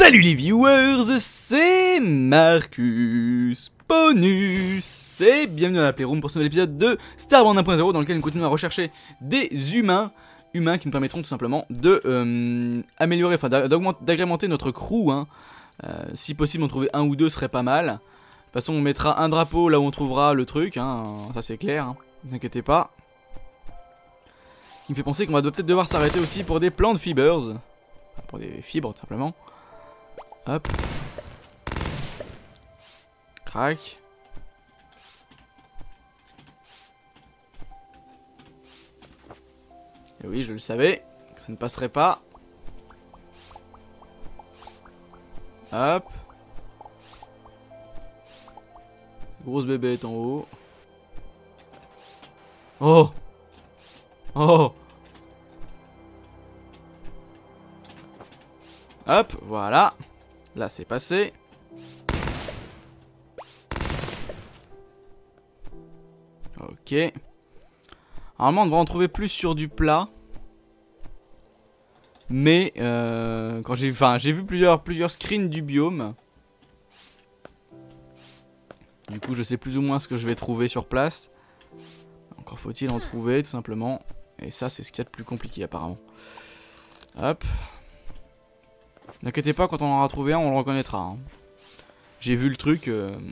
Salut les viewers, c'est Marcus Bonus et bienvenue dans la Playroom pour ce nouvel épisode de Starbound 1.0 dans lequel nous continuons à rechercher des humains qui nous permettront tout simplement de améliorer, enfin d'agrémenter notre crew. Si possible en trouver un ou deux serait pas mal. De toute façon on mettra un drapeau là où on trouvera le truc, ça c'est clair, ne vous inquiétez pas. Ce qui me fait penser qu'on va peut-être devoir s'arrêter aussi pour des plant fibers, pour des fibres tout simplement. Hop. Crac. Et oui, je le savais, que ça ne passerait pas. Hop. Grosse bébête en haut. Oh. Oh. Hop, voilà. Là, c'est passé. Ok. Normalement, on devrait en trouver plus sur du plat. Mais, quand j'ai vu plusieurs screens du biome. Du coup, je sais plus ou moins ce que je vais trouver sur place. Encore faut-il en trouver, tout simplement. Et ça, c'est ce qu'il y a de plus compliqué, apparemment. Hop. N'inquiétez pas, quand on en aura trouvé un, on le reconnaîtra. J'ai vu le truc.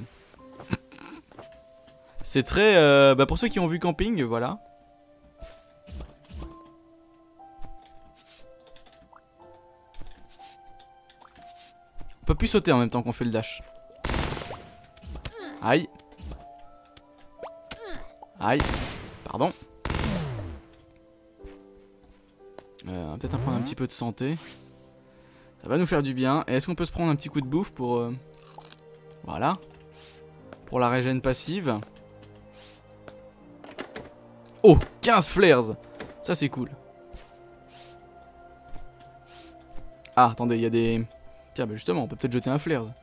C'est très... pour ceux qui ont vu Camping, voilà. On peut plus sauter en même temps qu'on fait le dash. Aïe. Aïe. Pardon. On va peut-être prendre un petit peu de santé. Ça va nous faire du bien. Et est-ce qu'on peut se prendre un petit coup de bouffe pour... Voilà. Pour la régène passive. Oh, 15 flares. Ça c'est cool. Ah, attendez, il y a des... Tiens, bah justement, on peut peut-être jeter un flares. Je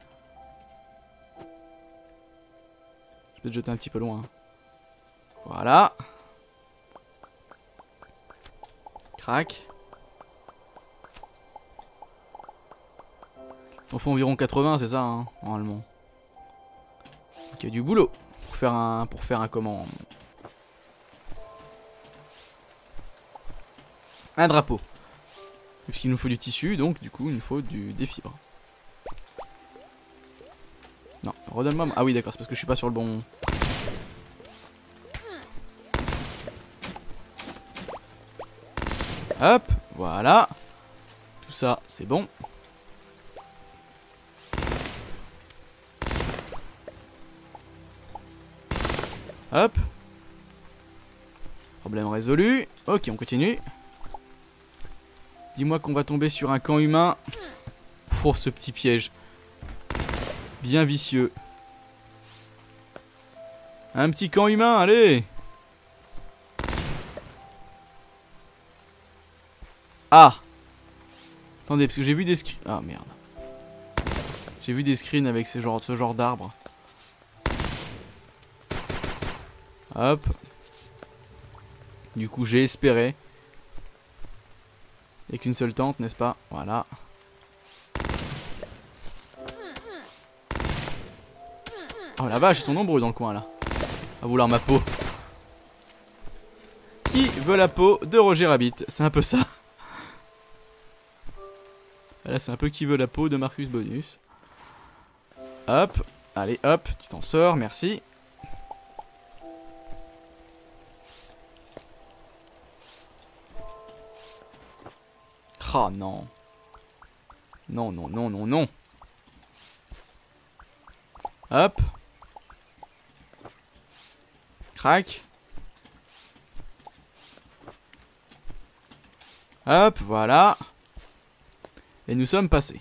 vais peut-être jeter un petit peu loin. Voilà. Crac. On fait environ 80, c'est ça, normalement. Donc il y a du boulot pour faire un comment. Un drapeau. Puisqu'il nous faut du tissu, donc du coup il nous faut des fibres. Non, redonne-moi. Ah oui, d'accord, c'est parce que je suis pas sur le bon. Hop, voilà. Tout ça, c'est bon. Hop. Problème résolu. Ok, on continue. Dis-moi qu'on va tomber sur un camp humain. Oh, ce petit piège. Bien vicieux. Un petit camp humain, allez. Ah. Attendez, parce que j'ai vu des screens. Ah, merde. J'ai vu des screens avec ce genre d'arbre. Hop. Du coup, j'ai espéré. Il n'y a qu'une seule tente, n'est-ce pas? Voilà. Oh la vache, ils sont nombreux dans le coin là. À vouloir ma peau. Qui veut la peau de Roger Rabbit? C'est un peu ça. Là, c'est un peu qui veut la peau de Marcus Bonus. Hop. Allez, hop. Tu t'en sors, merci. Oh non. Non, non, non, non, non. Hop. Crac. Hop, voilà. Et nous sommes passés.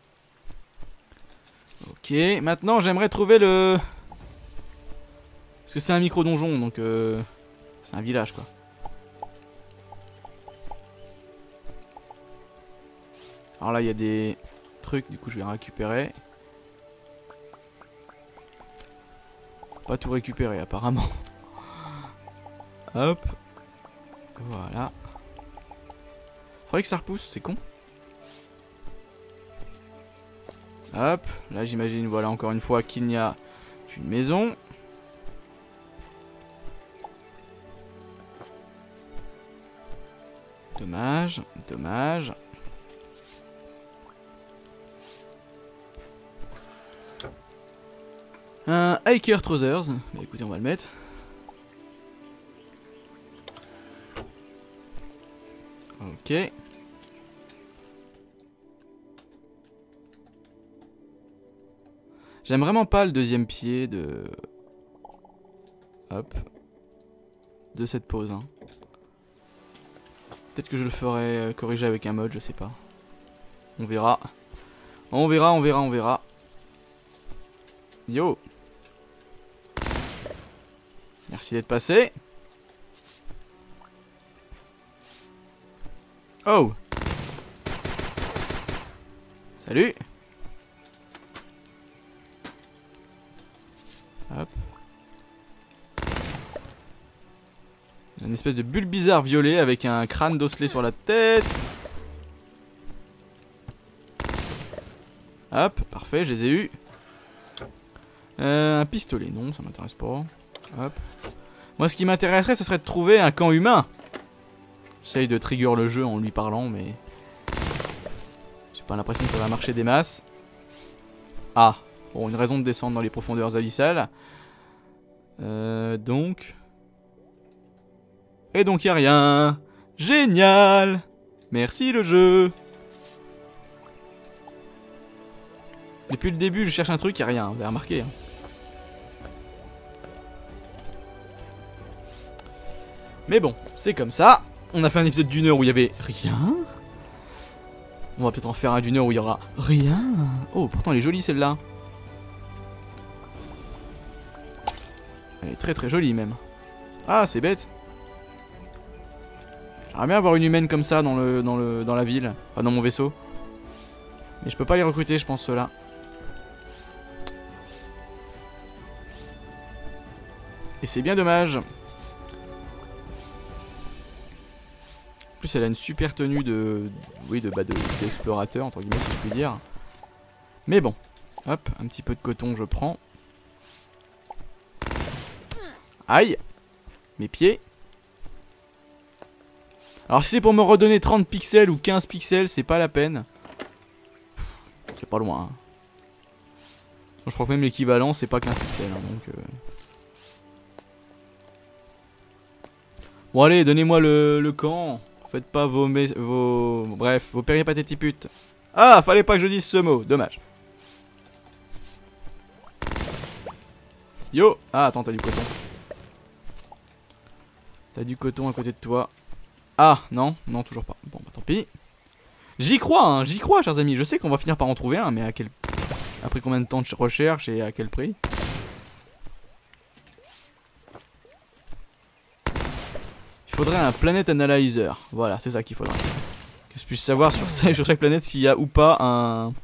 Ok, maintenant j'aimerais trouver le... Parce que c'est un micro-donjon, donc c'est un village quoi. Alors là il y a des trucs, du coup je vais récupérer. Pas tout récupérer apparemment. Hop. Voilà. Faudrait que ça repousse, c'est con. Hop, là j'imagine, voilà encore une fois qu'il n'y a qu'une maison. Dommage, dommage. Un Hiker Trousers, bah écoutez on va le mettre. Ok. J'aime vraiment pas le deuxième pied de... Hop. De cette pose. Hein. Peut-être que je le ferai corriger avec un mode, je sais pas. On verra. On verra, on verra, on verra. Yo. Merci d'être passé. Oh. Salut. Hop. Une espèce de bulle bizarre violet avec un crâne d'osselet sur la tête. Hop, parfait, je les ai eus. Un pistolet, non, ça m'intéresse pas. Hop. Moi, ce qui m'intéresserait, ce serait de trouver un camp humain. J'essaye de trigger le jeu en lui parlant, mais... j'ai pas l'impression que ça va marcher des masses. Ah, bon, une raison de descendre dans les profondeurs abyssales. Donc... Et donc, y a rien. Génial. Merci, le jeu. Depuis le début, je cherche un truc, y a rien, vous avez remarqué. Hein. Mais bon, c'est comme ça. On a fait un épisode d'une heure où il y avait rien. On va peut-être en faire un d'une heure où il y aura rien. Oh, pourtant elle est jolie celle-là. Elle est très très jolie même. Ah, c'est bête. J'aimerais bien avoir une humaine comme ça dans la ville. Enfin, dans mon vaisseau. Mais je peux pas les recruter, je pense, ceux-là. Et c'est bien dommage. En plus, elle a une super tenue de... oui, d'explorateur, entre guillemets, si je puis dire. Mais bon. Hop, un petit peu de coton, je prends. Aïe. Mes pieds. Alors si c'est pour me redonner 30 pixels ou 15 pixels, c'est pas la peine. C'est pas loin. Hein. Je crois que même l'équivalent, c'est pas 15 pixels. Hein, donc... Bon allez, donnez-moi le camp. Faites pas bref, vos péripathétiputes. Ah, fallait pas que je dise ce mot, dommage. Yo. Ah, attends, t'as du coton. T'as du coton à côté de toi. Ah, non, non, toujours pas. Bon, bah tant pis. J'y crois, chers amis. Je sais qu'on va finir par en trouver un, mais à quel... après combien de temps de recherche et à quel prix? Il faudrait un Planet Analyzer. Voilà, c'est ça qu'il faudrait. Que je puisse savoir sur ça et sur chaque planète s'il y a ou pas un...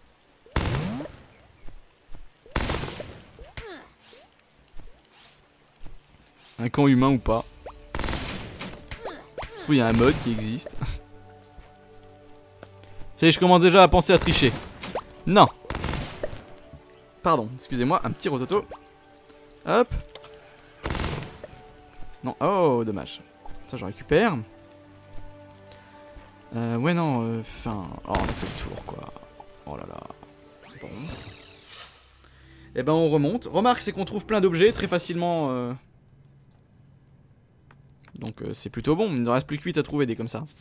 un camp humain ou pas. Il y a un mode qui existe. Ça y est, je commence déjà à penser à tricher. Non. Pardon, excusez-moi, un petit rototo. Hop. Non, oh, dommage. Ça, je récupère. Ouais, non, enfin... oh, on a fait le tour, quoi. Oh là là. Bon. Et ben, on remonte. Remarque, c'est qu'on trouve plein d'objets très facilement... Donc c'est plutôt bon, il ne reste plus que 8 à trouver des comme ça.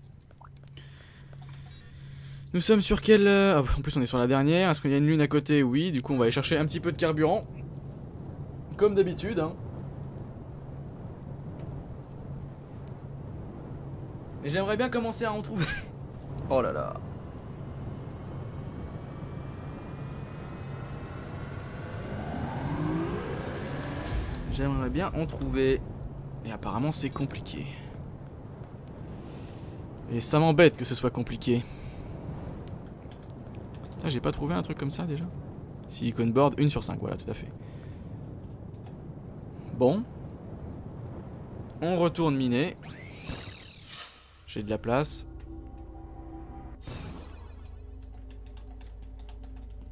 Nous sommes sur quelle... ah, en plus on est sur la dernière, est-ce qu'il y a une lune à côté? Oui, du coup on va aller chercher un petit peu de carburant. Comme d'habitude, hein. Mais j'aimerais bien commencer à en trouver. Oh là là. J'aimerais bien en trouver. Et apparemment c'est compliqué. Et ça m'embête que ce soit compliqué. Ah, j'ai pas trouvé un truc comme ça déjà? Silicon board, 1 sur 5, voilà, tout à fait. Bon. On retourne miner. J'ai de la place.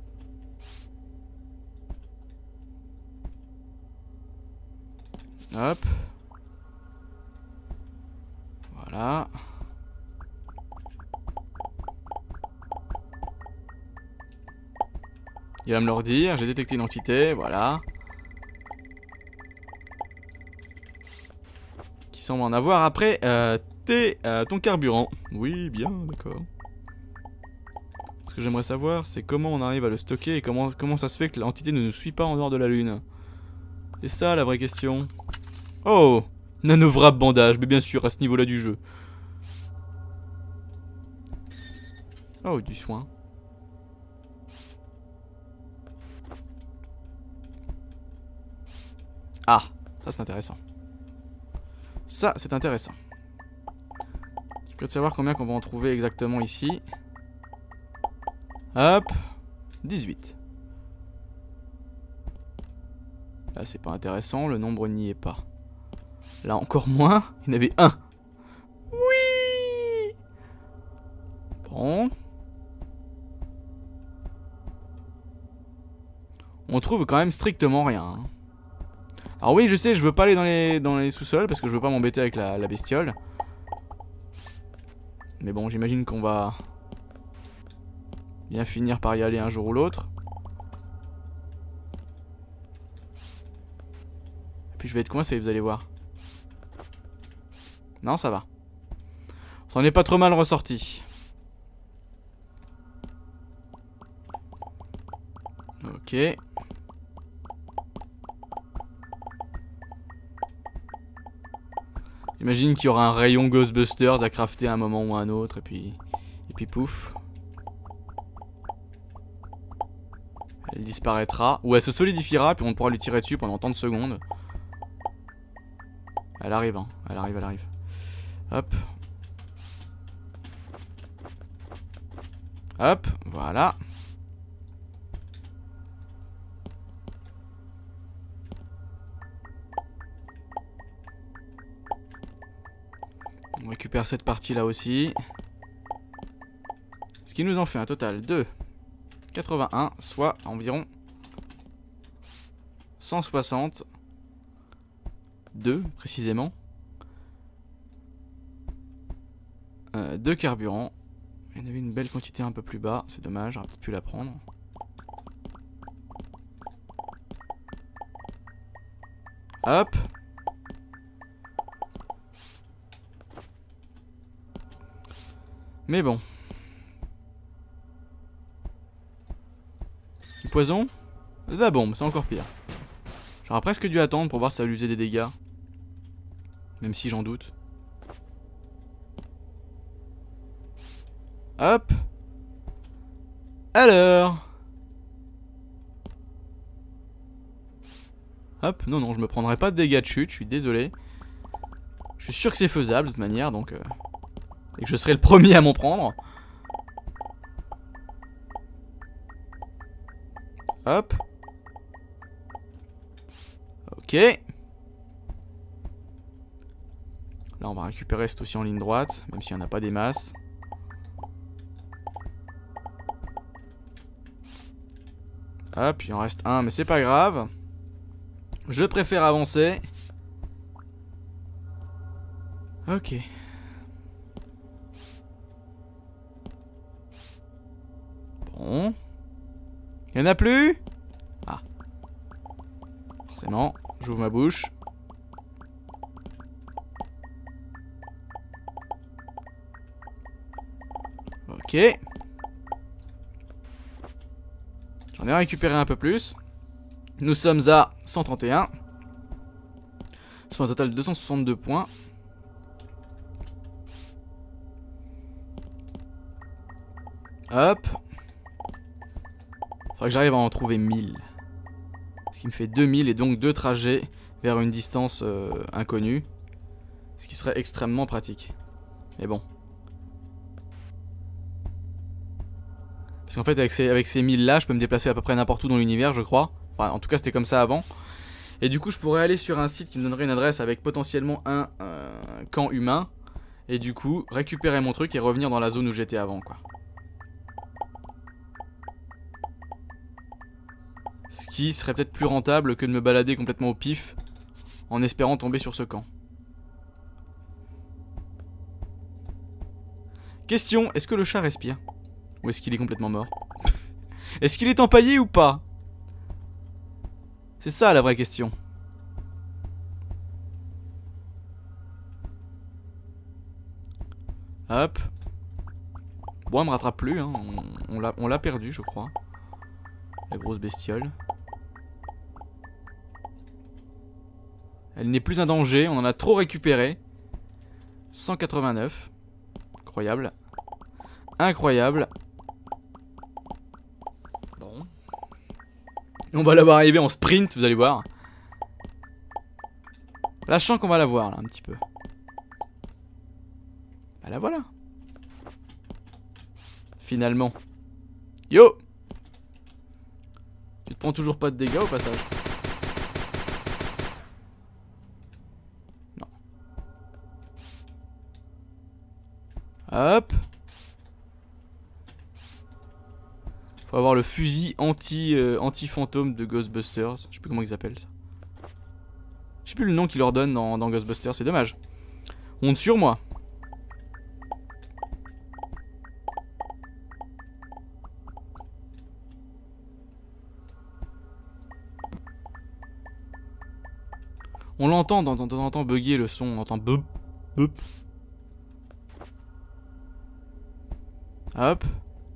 Hop. Voilà. Il va me le redire, j'ai détecté une entité, voilà. Qui semble en avoir. Après, ton carburant. Oui, bien, d'accord. Ce que j'aimerais savoir, c'est comment on arrive à le stocker et comment ça se fait que l'entité ne nous suit pas en dehors de la Lune. C'est ça la vraie question. Oh, nanovrap bandage, mais bien sûr, à ce niveau-là du jeu. Oh, du soin. Ah, ça c'est intéressant. Ça c'est intéressant. Je peux te savoir combien qu'on va en trouver exactement ici. Hop, 18. Là c'est pas intéressant, le nombre n'y est pas. Là encore moins, il y en avait un. Oui. Bon. On trouve quand même strictement rien. Hein. Alors oui, je sais, je veux pas aller dans les sous-sols parce que je veux pas m'embêter avec la bestiole. Mais bon, j'imagine qu'on va bien finir par y aller un jour ou l'autre. Et puis je vais être coincé, vous allez voir. Non, ça va. Ça en est pas trop mal ressorti. Ok. J'imagine qu'il y aura un rayon Ghostbusters à crafter à un moment ou à un autre, et puis pouf. Elle disparaîtra, ou elle se solidifiera, puis on pourra lui tirer dessus pendant tant de secondes. Elle arrive, hein. Elle arrive, elle arrive. Hop. Hop, voilà. On récupère cette partie là aussi. Ce qui nous en fait un total de 81, soit environ 162 précisément. De carburant. Il y en avait une belle quantité un peu plus bas, c'est dommage, j'aurais peut-être pu la prendre. Hop. Mais bon. Du poison, de la bombe, c'est encore pire. J'aurais presque dû attendre pour voir si ça lui faisait des dégâts. Même si j'en doute. Hop. Alors. Hop, non, je me prendrai pas de dégâts de chute, je suis désolé. Je suis sûr que c'est faisable de toute manière, donc... et que je serai le premier à m'en prendre. Hop. Ok. Là on va récupérer cet aussi en ligne droite, même s'il n'y en a pas des masses. Hop, il en reste un, mais c'est pas grave. Je préfère avancer. Ok. Bon. Il y en a plus? Ah. Forcément, j'ouvre ma bouche. Ok. J'en ai récupéré un peu plus. Nous sommes à 131. Sur un total de 262 points. Hop. Faudrait que j'arrive à en trouver 1000. Ce qui me fait 2000 et donc 2 trajets vers une distance inconnue. Ce qui serait extrêmement pratique. Mais bon. Parce qu'en fait avec ces 1000 là je peux me déplacer à peu près n'importe où dans l'univers je crois. Enfin en tout cas c'était comme ça avant. Et du coup je pourrais aller sur un site qui me donnerait une adresse avec potentiellement un camp humain. Et du coup récupérer mon truc et revenir dans la zone où j'étais avant quoi. Ce qui serait peut-être plus rentable que de me balader complètement au pif En espérant tomber sur ce camp. Question, est-ce que le chat respire? Ou est-ce qu'il est complètement mort? Est-ce qu'il est empaillé ou pas? C'est ça la vraie question. Hop. Bon, elle me rattrape plus, hein. On l'a perdu, je crois. La grosse bestiole. Elle n'est plus un danger, on en a trop récupéré. 189. Incroyable. Incroyable. Bon. On va la voir arriver en sprint, vous allez voir. Là, je sens qu'on va la voir, là, un petit peu. Bah la voilà. Finalement. Yo! Tu te prends toujours pas de dégâts au passage? Non. Hop. Faut avoir le fusil anti-fantôme de Ghostbusters. Je sais plus comment ils appellent ça. Je sais plus le nom qu'ils leur donnent dans Ghostbusters, c'est dommage. Honte sur moi. On l'entend de temps en temps bugger le son, on entend boup, boup. Hop.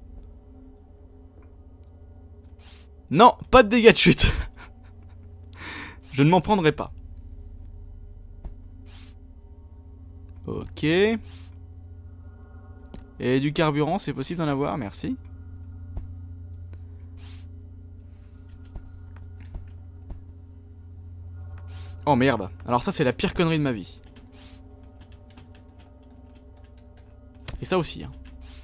Non, pas de dégâts de chute. Je ne m'en prendrai pas. Ok. Et du carburant, c'est possible d'en avoir, merci. Oh merde, alors ça c'est la pire connerie de ma vie. Et ça aussi hein.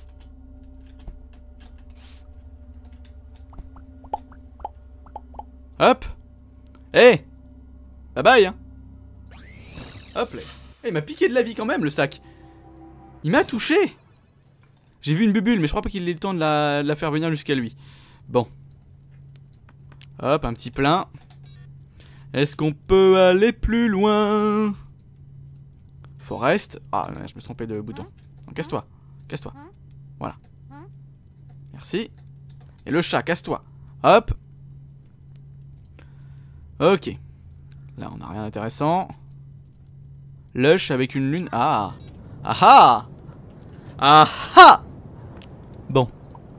Hop. Hey. Bye bye hein. Hop là. Il m'a piqué de la vie quand même le sac. Il m'a touché. J'ai vu une bubule mais je crois pas qu'il ait le temps de la faire venir jusqu'à lui. Bon. Hop, un petit plein. Est-ce qu'on peut aller plus loin? Forest. Ah, je me suis trompé de bouton. Casse-toi. Casse-toi. Voilà. Merci. Et le chat, casse-toi. Hop. Ok. Là, on n'a rien d'intéressant. Lush avec une lune. Ah. Ah ah. Ah. Bon.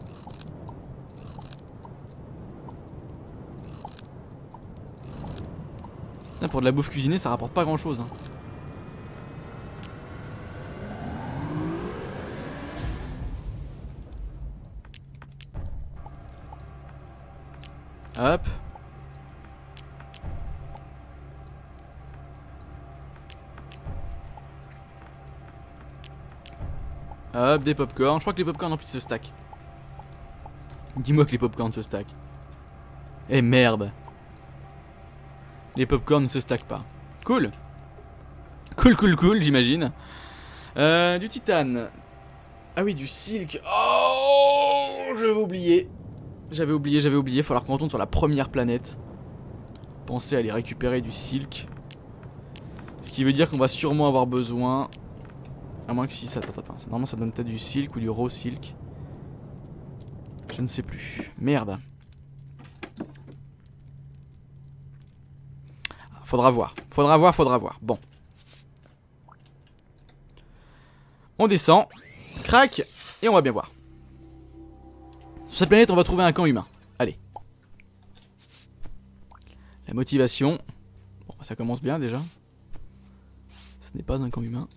Là, pour de la bouffe cuisinée, ça rapporte pas grand chose. Hein. Hop. Hop, des popcorn. Je crois que les popcorn en plus se stack. Dis-moi que les popcorn se stack. Eh merde. Les popcorn ne se stackent pas. Cool. Cool, j'imagine. Du titane. Ah oui, du silk. Oh, j'avais oublié. J'avais oublié. Falloir qu'on retourne sur la première planète. Pensez à aller récupérer du silk. Ce qui veut dire qu'on va sûrement avoir besoin. À moins que si. Attends. Normalement, ça donne peut-être du silk ou du raw silk. Je ne sais plus. Merde. Faudra voir. Bon. On descend. Crac. Et on va bien voir. Sur cette planète, on va trouver un camp humain. Allez. La motivation. Bon, ça commence bien déjà. Ce n'est pas un camp humain.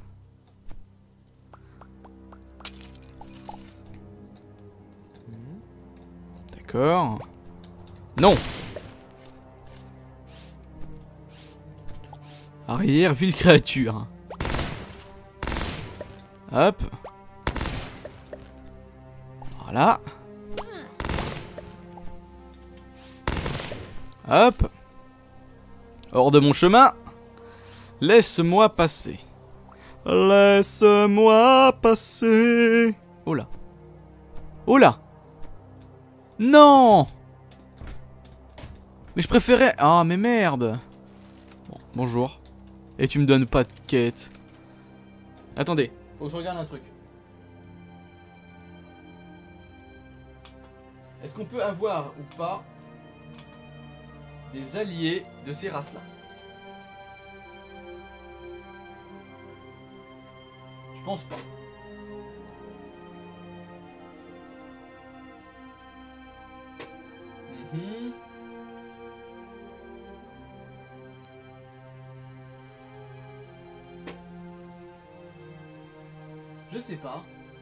D'accord. Non. Arrière, ville créature. Hop. Voilà. Hop. Hors de mon chemin. Laisse-moi passer. Laisse-moi passer. Oh là. Oh là. Non. Mais je préférais... Ah mais merde. Bon, Bonjour. Et tu me donnes pas de quête. Attendez, faut que je regarde un truc. Est-ce qu'on peut avoir ou pas des alliés de ces races-là? Je pense pas. Je sais pas.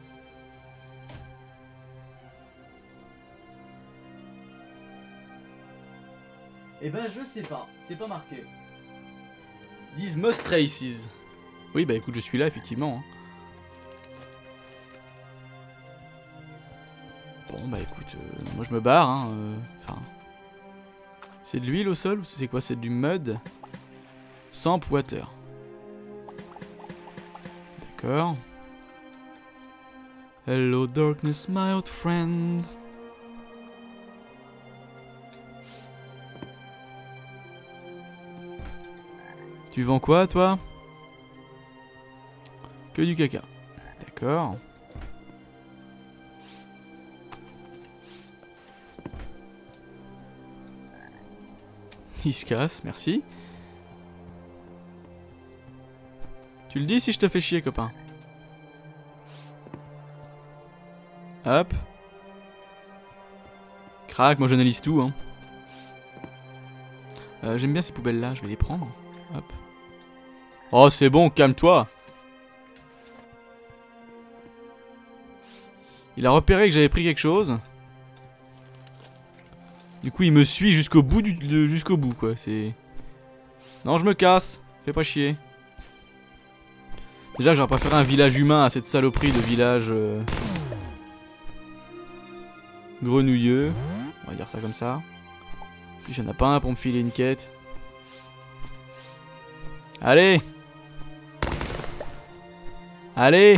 Eh ben je sais pas, c'est pas marqué. These most races. Oui bah écoute, je suis là effectivement. Bon bah écoute, moi je me barre enfin... C'est de l'huile au sol ou c'est quoi? C'est du mud? Samp water. D'accord. Hello darkness my old friend. Tu vends quoi toi? Que du caca. D'accord. Il se casse, merci. Tu le dis si je te fais chier copain. Hop. Crac, moi j'analyse tout hein. J'aime bien ces poubelles là, je vais les prendre. Hop. Oh c'est bon, calme-toi. Il a repéré que j'avais pris quelque chose. Du coup il me suit jusqu'au bout jusqu'au bout quoi, c'est... Non je me casse, fais pas chier. Déjà j'aurais préféré un village humain à cette saloperie de village grenouilleux. On va dire ça comme ça. Puis j'en ai pas un pour me filer une quête. Allez! Allez!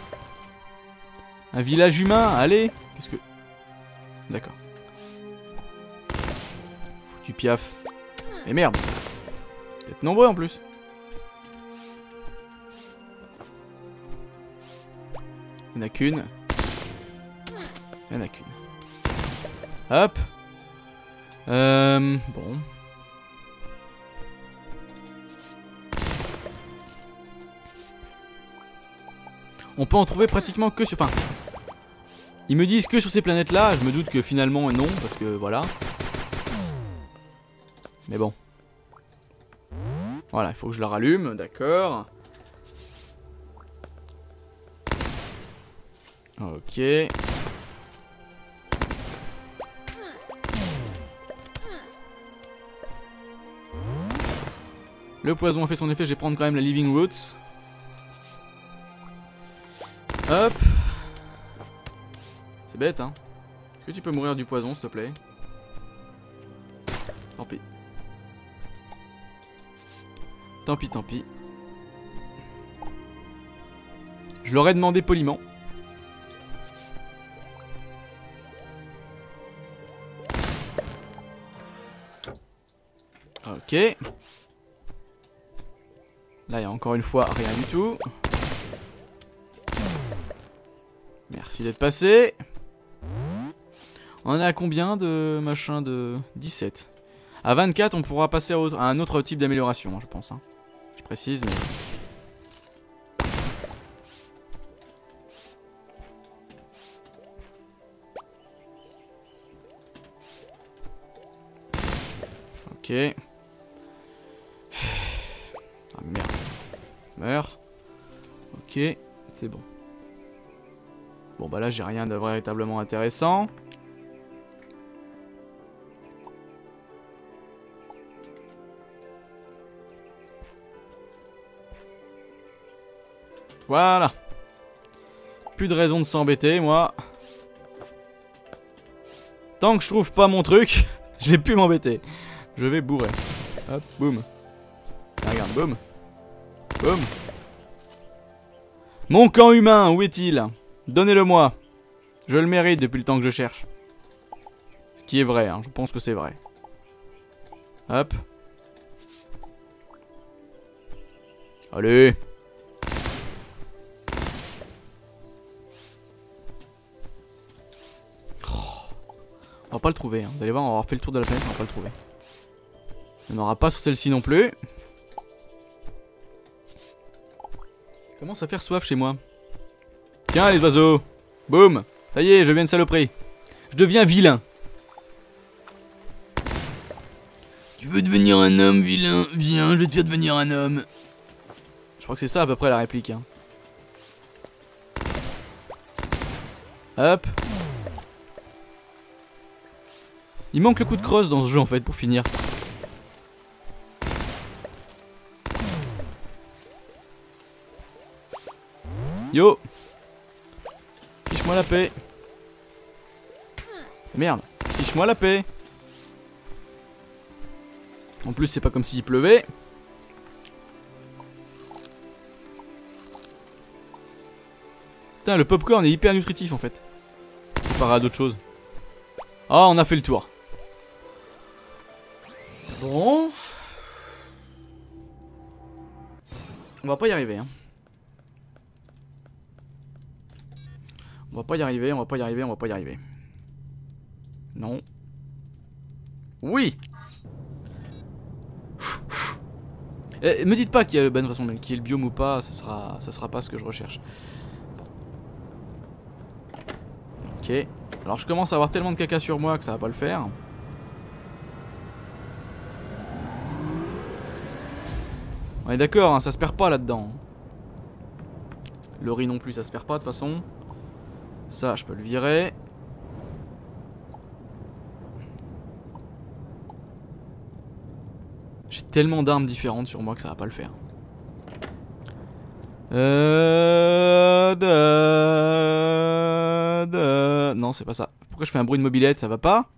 Un village humain, allez! Qu'est-ce que... D'accord. Foutu piaf. Et merde! Vous êtes nombreux en plus. Il n'y en a qu'une. Il n'y en a qu'une. Hop. Bon. On peut en trouver pratiquement que sur... Enfin, ils me disent que sur ces planètes-là. Je me doute que finalement non, parce que voilà. Mais bon. Voilà, il faut que je la rallume, d'accord. Ok. Le poison a fait son effet, je vais prendre quand même la Living Roots. Hop. C'est bête hein. Est-ce que tu peux mourir du poison s'il te plaît? Tant pis. Tant pis, tant pis. Je l'aurais demandé poliment. Ok. Là, il y a encore une fois rien du tout. Merci d'être passé. On en est à combien de machin de 17. À 24, on pourra passer à un autre type d'amélioration, je pense. Hein. Je précise, mais... Ok. Ah merde. Meurs. Ok, c'est bon. Bon bah là j'ai rien de véritablement intéressant. Voilà. Plus de raison de s'embêter moi. Tant que je trouve pas mon truc, je vais plus m'embêter. Je vais bourrer. Hop, boum. Ah, regarde, boum. Boum. Mon camp humain, où est-il? Donnez-le-moi. Je le mérite depuis le temps que je cherche. Ce qui est vrai, hein, je pense que c'est vrai. Hop. Allez. On va pas le trouver, hein. Vous allez voir, on va avoir fait le tour de la planète, on va pas le trouver. Il n'y en aura pas sur celle-ci non plus. Commence à faire soif chez moi. Tiens les oiseaux. Boum. Ça y est, je deviens une saloperie. Je deviens vilain. Tu veux devenir un homme vilain? Viens, je vais te faire devenir un homme. Je crois que c'est ça à peu près la réplique, hein. Hop. Il manque le coup de crosse dans ce jeu en fait pour finir. Yo. Fiche-moi la paix. Merde. Fiche-moi la paix. En plus c'est pas comme s'il pleuvait. Putain le popcorn est hyper nutritif en fait. Comparé à d'autres choses. Ah on a fait le tour. Bon. On va pas y arriver hein. On va pas y arriver, on va pas y arriver, on va pas y arriver. Non. Oui. Me dites pas qu'il y a la bonne façon, qu'il y ait le biome ou pas, ça sera pas ce que je recherche. Ok. Alors je commence à avoir tellement de caca sur moi que ça va pas le faire. On est d'accord, hein, ça se perd pas là-dedans. Le riz non plus, ça se perd pas de toute façon. Ça, je peux le virer. J'ai tellement d'armes différentes sur moi que ça va pas le faire. Non, c'est pas ça. Pourquoi je fais un bruit de mobilette? Ça va pas?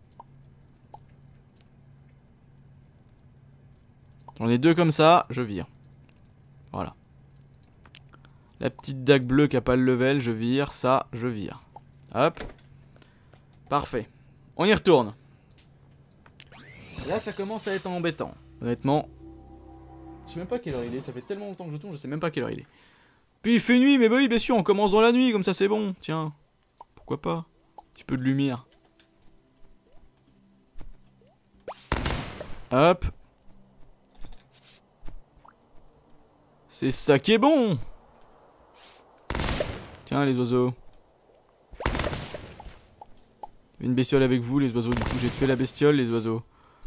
J'en ai deux comme ça, je vire. Voilà. La petite dague bleue qui a pas le level, je vire. Ça, je vire. Hop. Parfait. On y retourne. Là, ça commence à être embêtant. Honnêtement. Je sais même pas quelle heure il est. Ça fait tellement longtemps que je tourne, je sais même pas quelle heure il est. Puis il fait nuit, mais bah oui, bien sûr, on commence dans la nuit, comme ça c'est bon. Tiens. Pourquoi pas? Un petit peu de lumière. Hop. C'est ça qui est bon. Tiens les oiseaux. Une bestiole avec vous les oiseaux. Du coup j'ai tué la bestiole les oiseaux.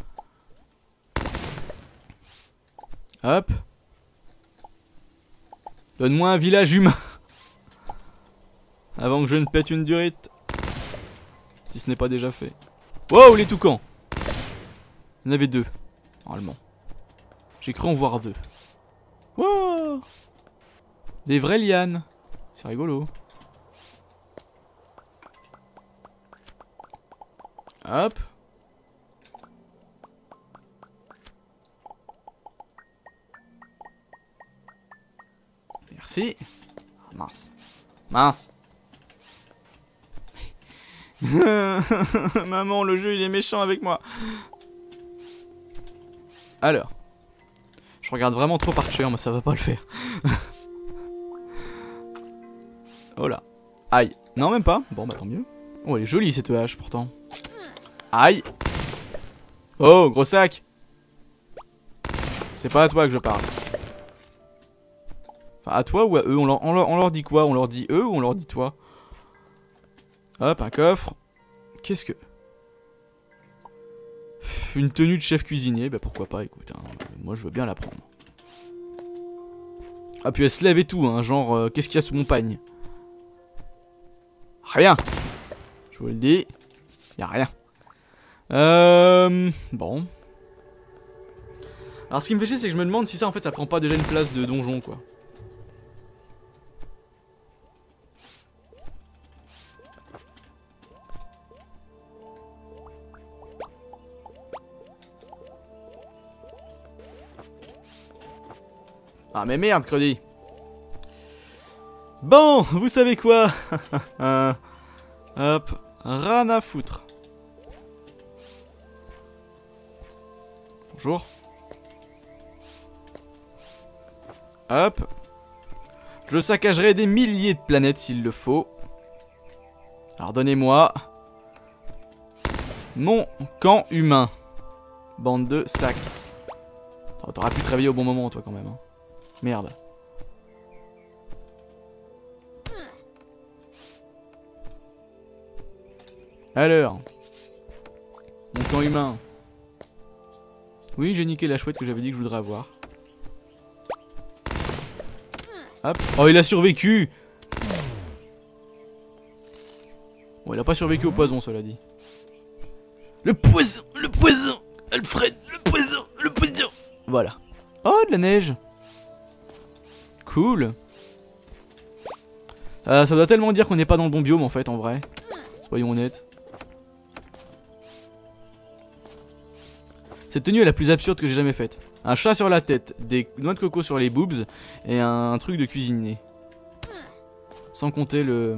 Hop. Donne-moi un village humain. Avant que je ne pète une durite. Si ce n'est pas déjà fait. Wow les toucans. Il y en avait deux. Normalement. J'ai cru en voir deux. Wow. Des vraies lianes. C'est rigolo. Hop. Merci. Ah, mince. Mince. Maman, le jeu il est méchant avec moi. Alors. Je regarde vraiment trop Archer, mais ça va pas le faire. Oh là. Aïe. Non, même pas. Bon, bah tant mieux. Oh, elle est jolie cette hache pourtant. Aïe. Oh, gros sac. C'est pas à toi que je parle. Enfin, à toi ou à eux? On leur dit quoi? On leur dit eux ou on leur dit toi? Hop, un coffre. Qu'est-ce que... Une tenue de chef cuisinier, bah pourquoi pas, écoute. Hein. Moi, je veux bien la prendre. Ah, puis elle se lève et tout, hein. Genre, qu'est-ce qu'il y a sous mon pagne? Rien. Je vous le dis. Y'a rien. Bon. Alors, ce qui me fait chier, c'est que je me demande si ça, en fait, ça prend pas déjà une place de donjon, quoi. Ah mais merde, Cruddy. Bon, vous savez quoi? Hop, rien à foutre. Bonjour. Hop. Je saccagerai des milliers de planètes s'il le faut. Alors donnez-moi mon camp humain. Bande de sacs. T'auras pu te réveiller au bon moment toi quand même. Hein. Merde. Alors. Mon camp humain. Oui, j'ai niqué la chouette que j'avais dit que je voudrais avoir. Hop. Oh, il a survécu. Bon, il a pas survécu au poison, cela dit. Le poison, Alfred, le poison. Voilà. Oh, de la neige. Cool. Ça doit tellement dire qu'on n'est pas dans le bon biome en fait, en vrai. Soyons honnêtes. Cette tenue est la plus absurde que j'ai jamais faite. Un chat sur la tête, des noix de coco sur les boobs et un truc de cuisinier. Sans compter le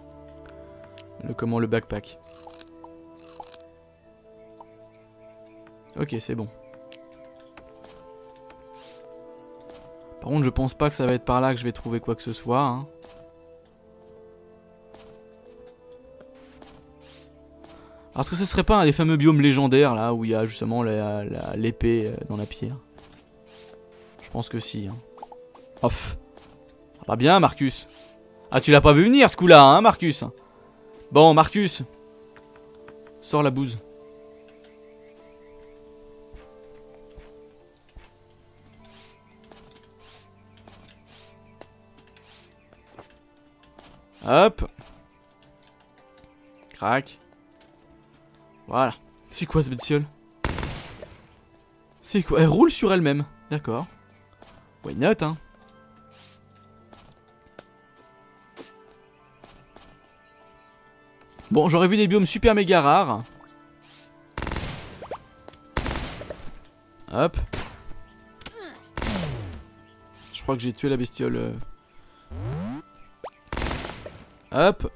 backpack. Ok, c'est bon. Par contre, je pense pas que ça va être par là que je vais trouver quoi que ce soit. Hein. Alors, est-ce que ce serait pas un des fameux biomes légendaires là où il y a justement l'épée dans la pierre? Je pense que si. Hein. Off. Ça va bien, Marcus. Ah, tu l'as pas vu venir ce coup-là, hein, Marcus? Bon, Marcus. Sors la bouse. Hop. Crac. Voilà. C'est quoi ce bestiole? C'est quoi? Elle roule sur elle-même. D'accord. Why not, hein? Bon, j'aurais vu des biomes super méga rares. Hop. Je crois que j'ai tué la bestiole. Hop.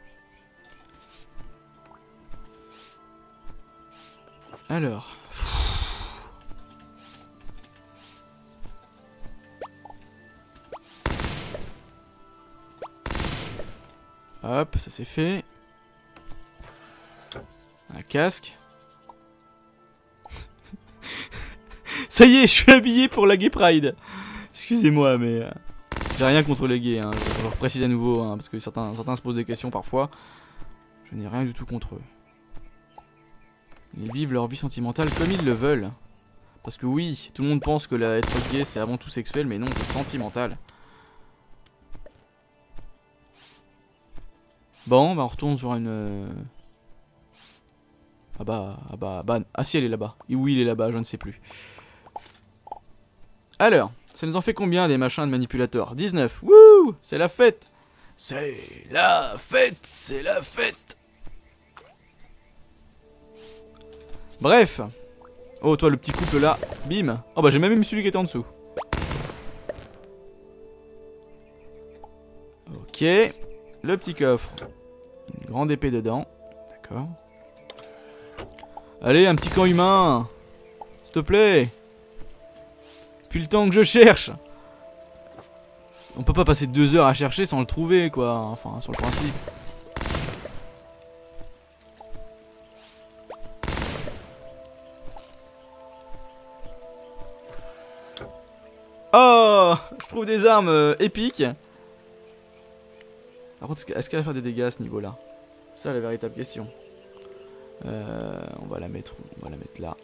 Alors. Hop, ça c'est fait. Un casque. Ça y est, je suis habillé pour la Gay Pride. Excusez-moi, mais j'ai rien contre les gays. Hein. Je le précise à nouveau, hein, parce que certains se posent des questions parfois. Je n'ai rien du tout contre eux. Ils vivent leur vie sentimentale comme ils le veulent. Parce que oui, tout le monde pense que être gay c'est avant tout sexuel, mais non, c'est sentimental. Bon, bah on retourne sur une... Ah si, elle est là-bas. Oui, il est là-bas, je ne sais plus. Alors, ça nous en fait combien des machins de manipulateurs? 19. Wouh, c'est la fête. C'est la fête, c'est la fête. Bref. Oh, toi, le petit couple là. Bim. Oh, bah, j'ai même eu celui qui était en dessous. Ok. Le petit coffre. Une grande épée dedans. D'accord. Allez, un petit camp humain. S'il te plaît. Depuis le temps que je cherche. On peut pas passer 2 heures à chercher sans le trouver, quoi. Enfin, sur le principe. Oh, je trouve des armes épiques. Par contre, est-ce qu'elle va faire des dégâts à ce niveau-là? C'est ça la véritable question. On va la mettre où? On va la mettre là.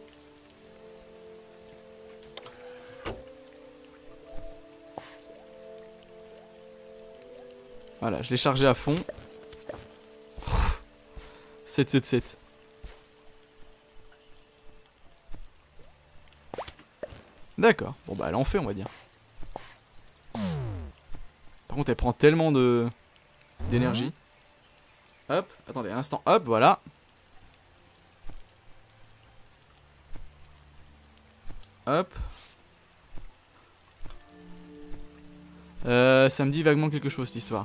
Voilà, je l'ai chargé à fond. 7. D'accord. Bon bah elle en fait, on va dire. Par contre elle prend tellement d'énergie. Hop, attendez un instant, hop, voilà. Hop. Ça me dit vaguement quelque chose cette histoire.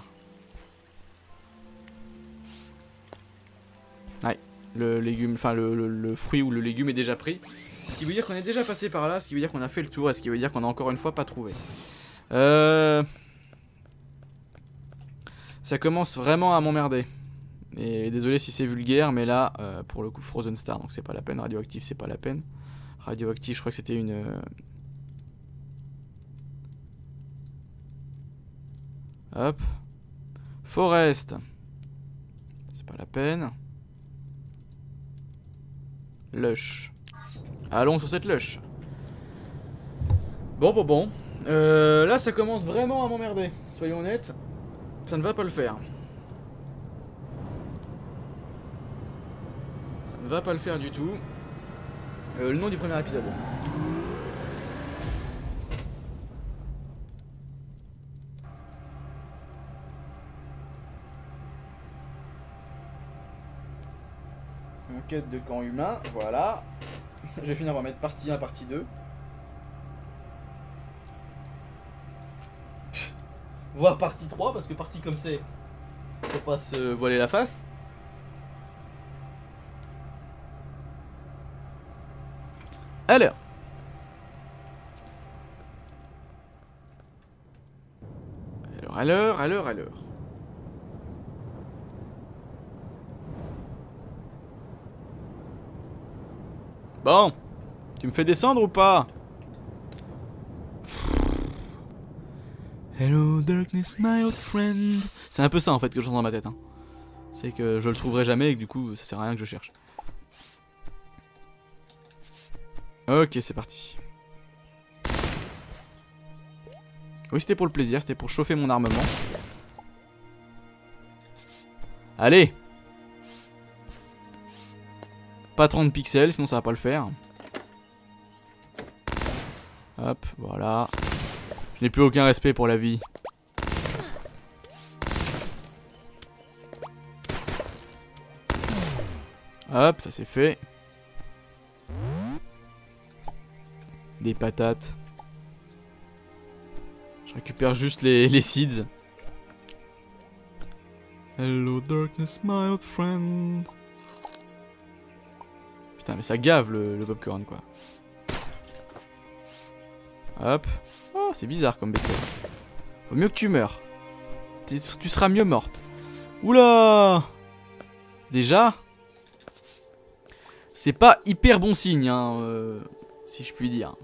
Ouais, le légume, enfin le fruit ou le légume est déjà pris. Ce qui veut dire qu'on est déjà passé par là, ce qui veut dire qu'on a fait le tour et ce qui veut dire qu'on a encore une fois pas trouvé. Ça commence vraiment à m'emmerder. Et désolé si c'est vulgaire, mais là, pour le coup, Frozen Star, donc c'est pas la peine. Radioactive, c'est pas la peine. Radioactive, je crois que c'était une... Hop. Forest. C'est pas la peine. Lush. Allons sur cette lush. Bon. Là, ça commence vraiment à m'emmerder. Soyons honnêtes, ça ne va pas le faire. Ça ne va pas le faire du tout. Le nom du premier épisode. Enquête de camp humain, voilà. Je vais finir par mettre partie 1, partie 2. Voire partie 3, parce que partie comme c'est, faut pas se voiler la face. Alors. Alors. Bon. Tu me fais descendre ou pas? Hello darkness my old friend. C'est un peu ça en fait que je chante dans ma tête. Hein. C'est que je le trouverai jamais et que du coup ça sert à rien que je cherche. Ok, c'est parti. Oui, c'était pour le plaisir, c'était pour chauffer mon armement. Allez! Pas 30 pixels, sinon ça va pas le faire. Hop, voilà. Je n'ai plus aucun respect pour la vie. Hop, ça c'est fait. Des patates. Je récupère juste les seeds. Hello darkness my old friend. Putain mais ça gave le popcorn quoi. Hop. Oh c'est bizarre comme bestiole. Faut mieux que tu meurs. Tu seras mieux morte. Oula. Déjà. C'est pas hyper bon signe hein, si je puis dire.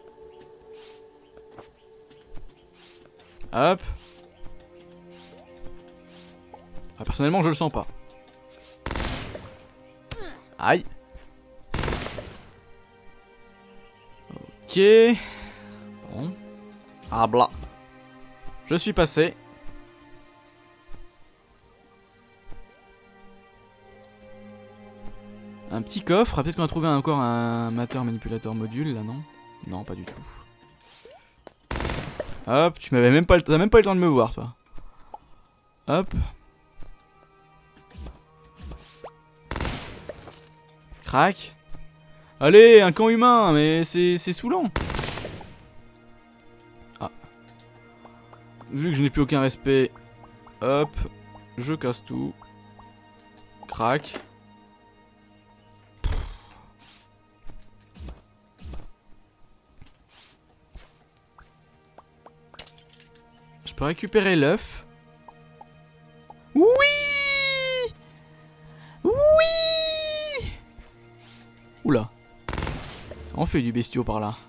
Hop. Ah, personnellement je le sens pas. Aïe. Ok. Bon. Ah blah. Je suis passé. Un petit coffre. Peut-être qu'on a trouvé encore un mateur manipulateur module là, non? Non, pas du tout. Hop, tu m'avais même pas t'as même pas eu le temps de me voir, toi. Hop. Crac. Allez, un camp humain, mais c'est saoulant. Ah. Vu que je n'ai plus aucun respect, hop, je casse tout. Crac. Je peux récupérer l'œuf. Oui! Oui! Oula. Ça en fait du bestiau par là.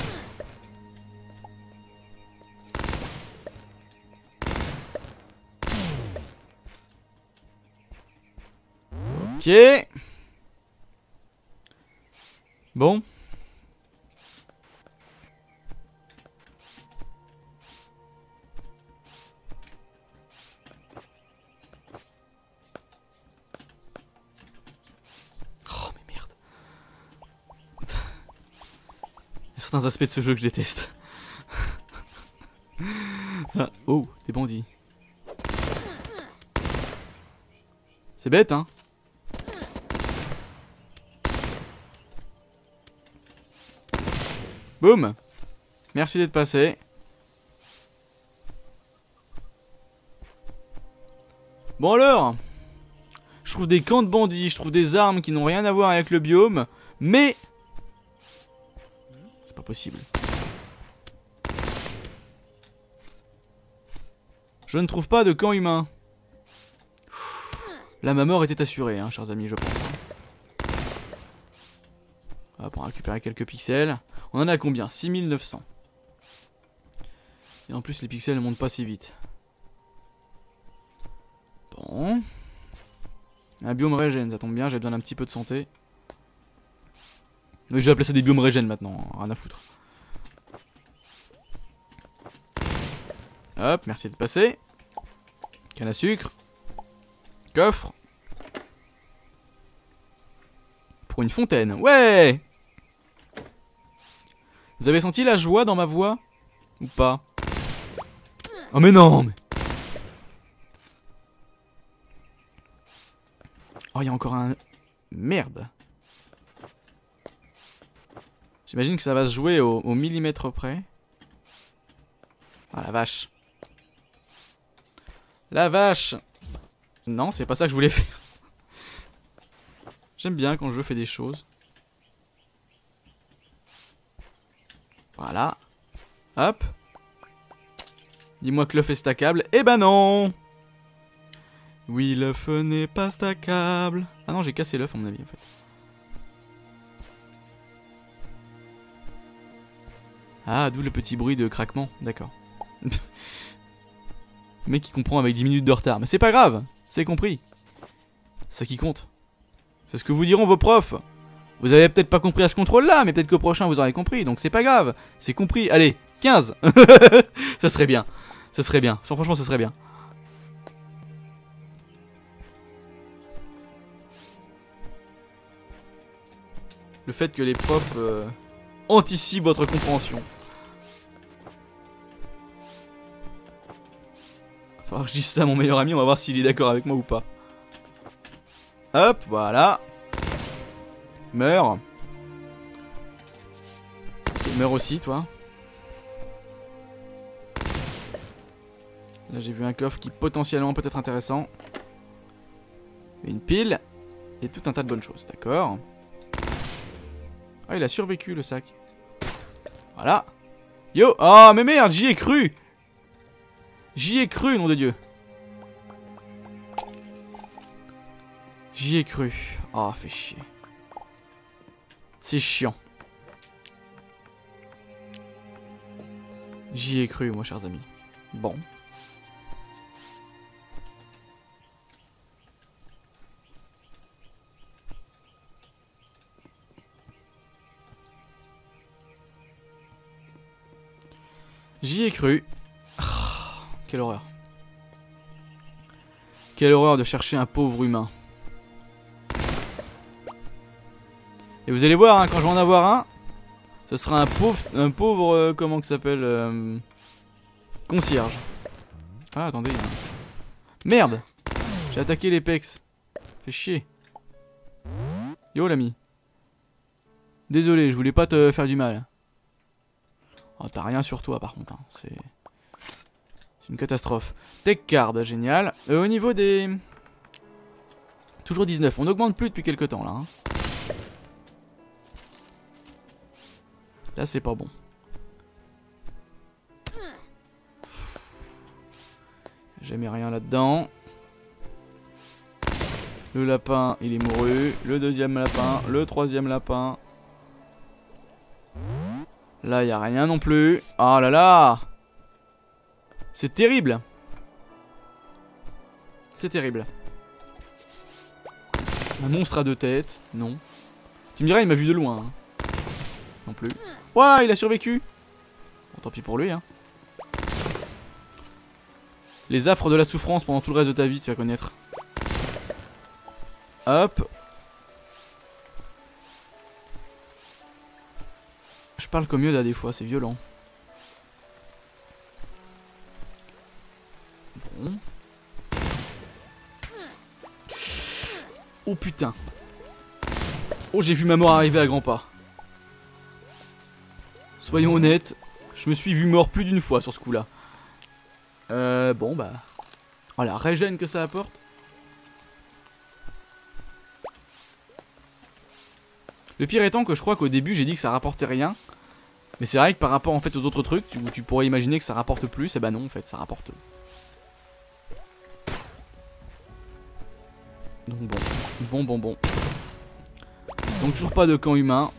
Ok. Bon. Oh mais merde. Il y a certains aspects de ce jeu que je déteste. Ah, oh, des bandits. C'est bête hein. Boum. Merci d'être passé. Bon alors. Je trouve des camps de bandits, je trouve des armes qui n'ont rien à voir avec le biome. Mais... c'est pas possible. Je ne trouve pas de camp humain. Là, ma mort était assurée, hein, chers amis, je pense. Hop, on va récupérer quelques pixels. On en a combien? 6900. Et en plus, les pixels ne montent pas si vite. Bon. Un biome régène, ça tombe bien, j'ai besoin d'un petit peu de santé. Mais je vais placer des biomes régène maintenant, rien à foutre. Hop, merci de passer. Canne à sucre. Coffre. Pour une fontaine, ouais. Vous avez senti la joie dans ma voix? Ou pas? Oh mais non mais... Oh, il y a encore un... Merde. J'imagine que ça va se jouer au millimètre près. Ah la vache. La vache. Non, c'est pas ça que je voulais faire. J'aime bien quand le jeu fait des choses. Voilà. Hop. Dis-moi que l'œuf est stackable. Eh ben non. Oui, l'œuf n'est pas stackable. Ah non, j'ai cassé l'œuf à mon avis en fait. Ah, d'où le petit bruit de craquement. D'accord. Le mec qui comprend avec 10 minutes de retard. Mais c'est pas grave, c'est compris. C'est ça qui compte. C'est ce que vous diront vos profs. Vous avez peut-être pas compris à ce contrôle là, mais peut-être qu'au prochain vous aurez compris. Donc c'est pas grave, c'est compris. Allez, 15. Ça serait bien. Ça serait bien. Franchement, ce serait bien. Le fait que les profs anticipent votre compréhension. Il va falloir que je dise ça à mon meilleur ami, on va voir s'il est d'accord avec moi ou pas. Hop, voilà. Meurs. Okay, meurs aussi, toi. Là, j'ai vu un coffre qui potentiellement peut être intéressant. Une pile. Et tout un tas de bonnes choses, d'accord. Ah, il a survécu, le sac. Voilà. Yo. Oh, mais merde, j'y ai cru. J'y ai cru, nom de Dieu. J'y ai cru. Oh, fait chier. C'est chiant. J'y ai cru, moi, chers amis. Bon. J'y ai cru. Oh, quelle horreur. Quelle horreur de chercher un pauvre humain. Et vous allez voir, hein, quand je vais en avoir un, ce sera un pauvre comment que ça s'appelle concierge. Ah, attendez. Merde. J'ai attaqué les pecs. Fait chier. Yo, l'ami. Désolé, je voulais pas te faire du mal. Oh, t'as rien sur toi, par contre. Hein. C'est une catastrophe. Tech card, génial. Au niveau des... Toujours 19. On augmente plus depuis quelques temps, là. Hein. Là, c'est pas bon. Jamais rien là-dedans. Le lapin, il est mouru. Le deuxième lapin. Le troisième lapin. Là, y a rien non plus. Oh là là. C'est terrible. C'est terrible. Un monstre à deux têtes. Non. Tu me diras, il m'a vu de loin. Hein. Non plus. Ouah, il a survécu. Bon, tant pis pour lui. Hein. Les affres de la souffrance pendant tout le reste de ta vie, tu vas connaître. Hop. Je parle comme Yoda des fois, c'est violent. Bon. Oh putain. Oh, j'ai vu ma mort arriver à grands pas. Soyons honnêtes, je me suis vu mort plus d'une fois sur ce coup-là. Bon bah... Oh la régène que ça apporte. Le pire étant que je crois qu'au début j'ai dit que ça rapportait rien. Mais c'est vrai que par rapport en fait aux autres trucs, tu pourrais imaginer que ça rapporte plus, et bah non en fait ça rapporte Donc bon. Donc toujours pas de camp humain.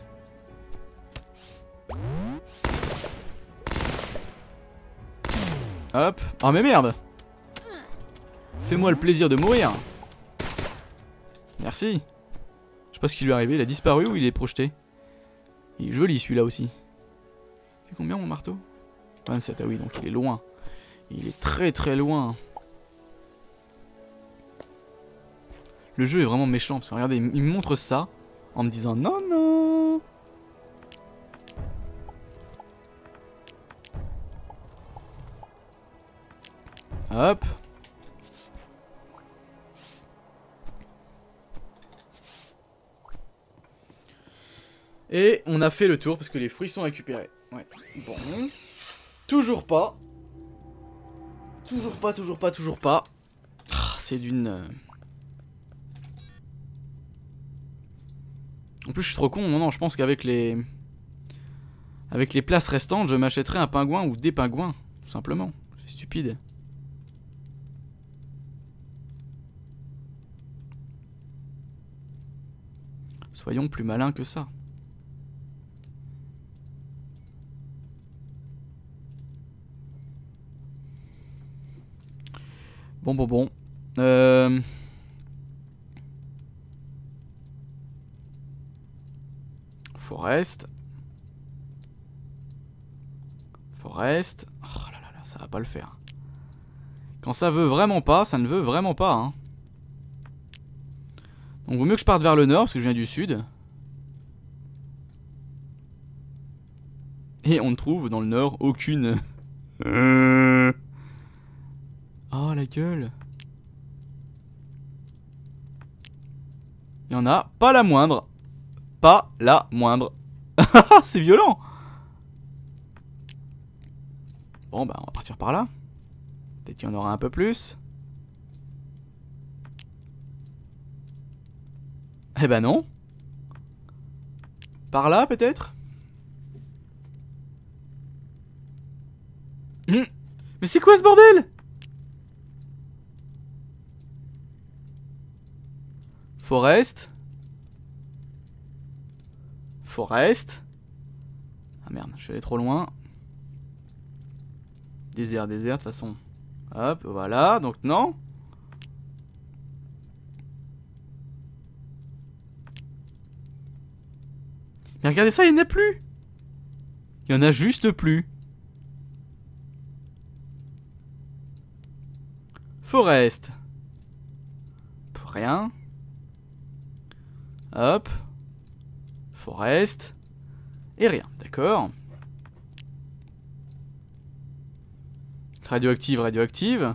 Hop. Oh mais merde. Fais-moi le plaisir de mourir. Merci. Je sais pas ce qui lui est arrivé, il a disparu ou il est projeté. Il est joli celui-là aussi. Il fait combien mon marteau? 27, ah oui, donc il est loin. Il est très très loin. Le jeu est vraiment méchant, parce que regardez, il me montre ça, en me disant non non. Hop. Et on a fait le tour parce que les fruits sont récupérés. Ouais. Bon. Toujours pas. Toujours pas. Ah, c'est d'une... En plus je suis trop con. Non, je pense qu'avec les... Avec les places restantes, je m'achèterai un pingouin ou des pingouins. Tout simplement. C'est stupide. Soyons plus malins que ça. Bon. Forest. Oh là, ça va pas le faire. Quand ça veut vraiment pas, ça ne veut vraiment pas. Hein. Donc vaut mieux que je parte vers le nord, parce que je viens du sud. Et on ne trouve dans le nord aucune... Oh la gueule. Il y en a pas la moindre. Pas la moindre. C'est violent. Bon bah on va partir par là. Peut-être qu'il y en aura un peu plus. Eh ben non. Par là peut-être. Mais c'est quoi ce bordel? Forest. Ah merde, je suis allé trop loin. Désert, de toute façon. Hop, voilà, donc non. Mais regardez ça, il n'y en a plus. Il y en a juste plus. Forest. Rien. Hop. Forest. Et rien, d'accord. Radioactive. Radioactive.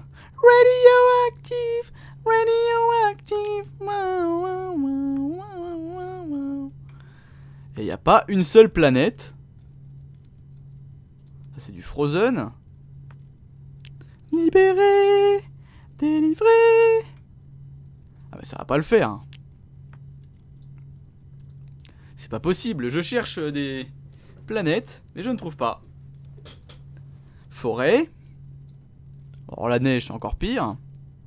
Et il n'y a pas une seule planète. Ça c'est du Frozen. Libéré. Délivré. Ah bah ça va pas le faire. Hein. C'est pas possible. Je cherche des planètes, mais je ne trouve pas. Forêt. Alors la neige c'est encore pire.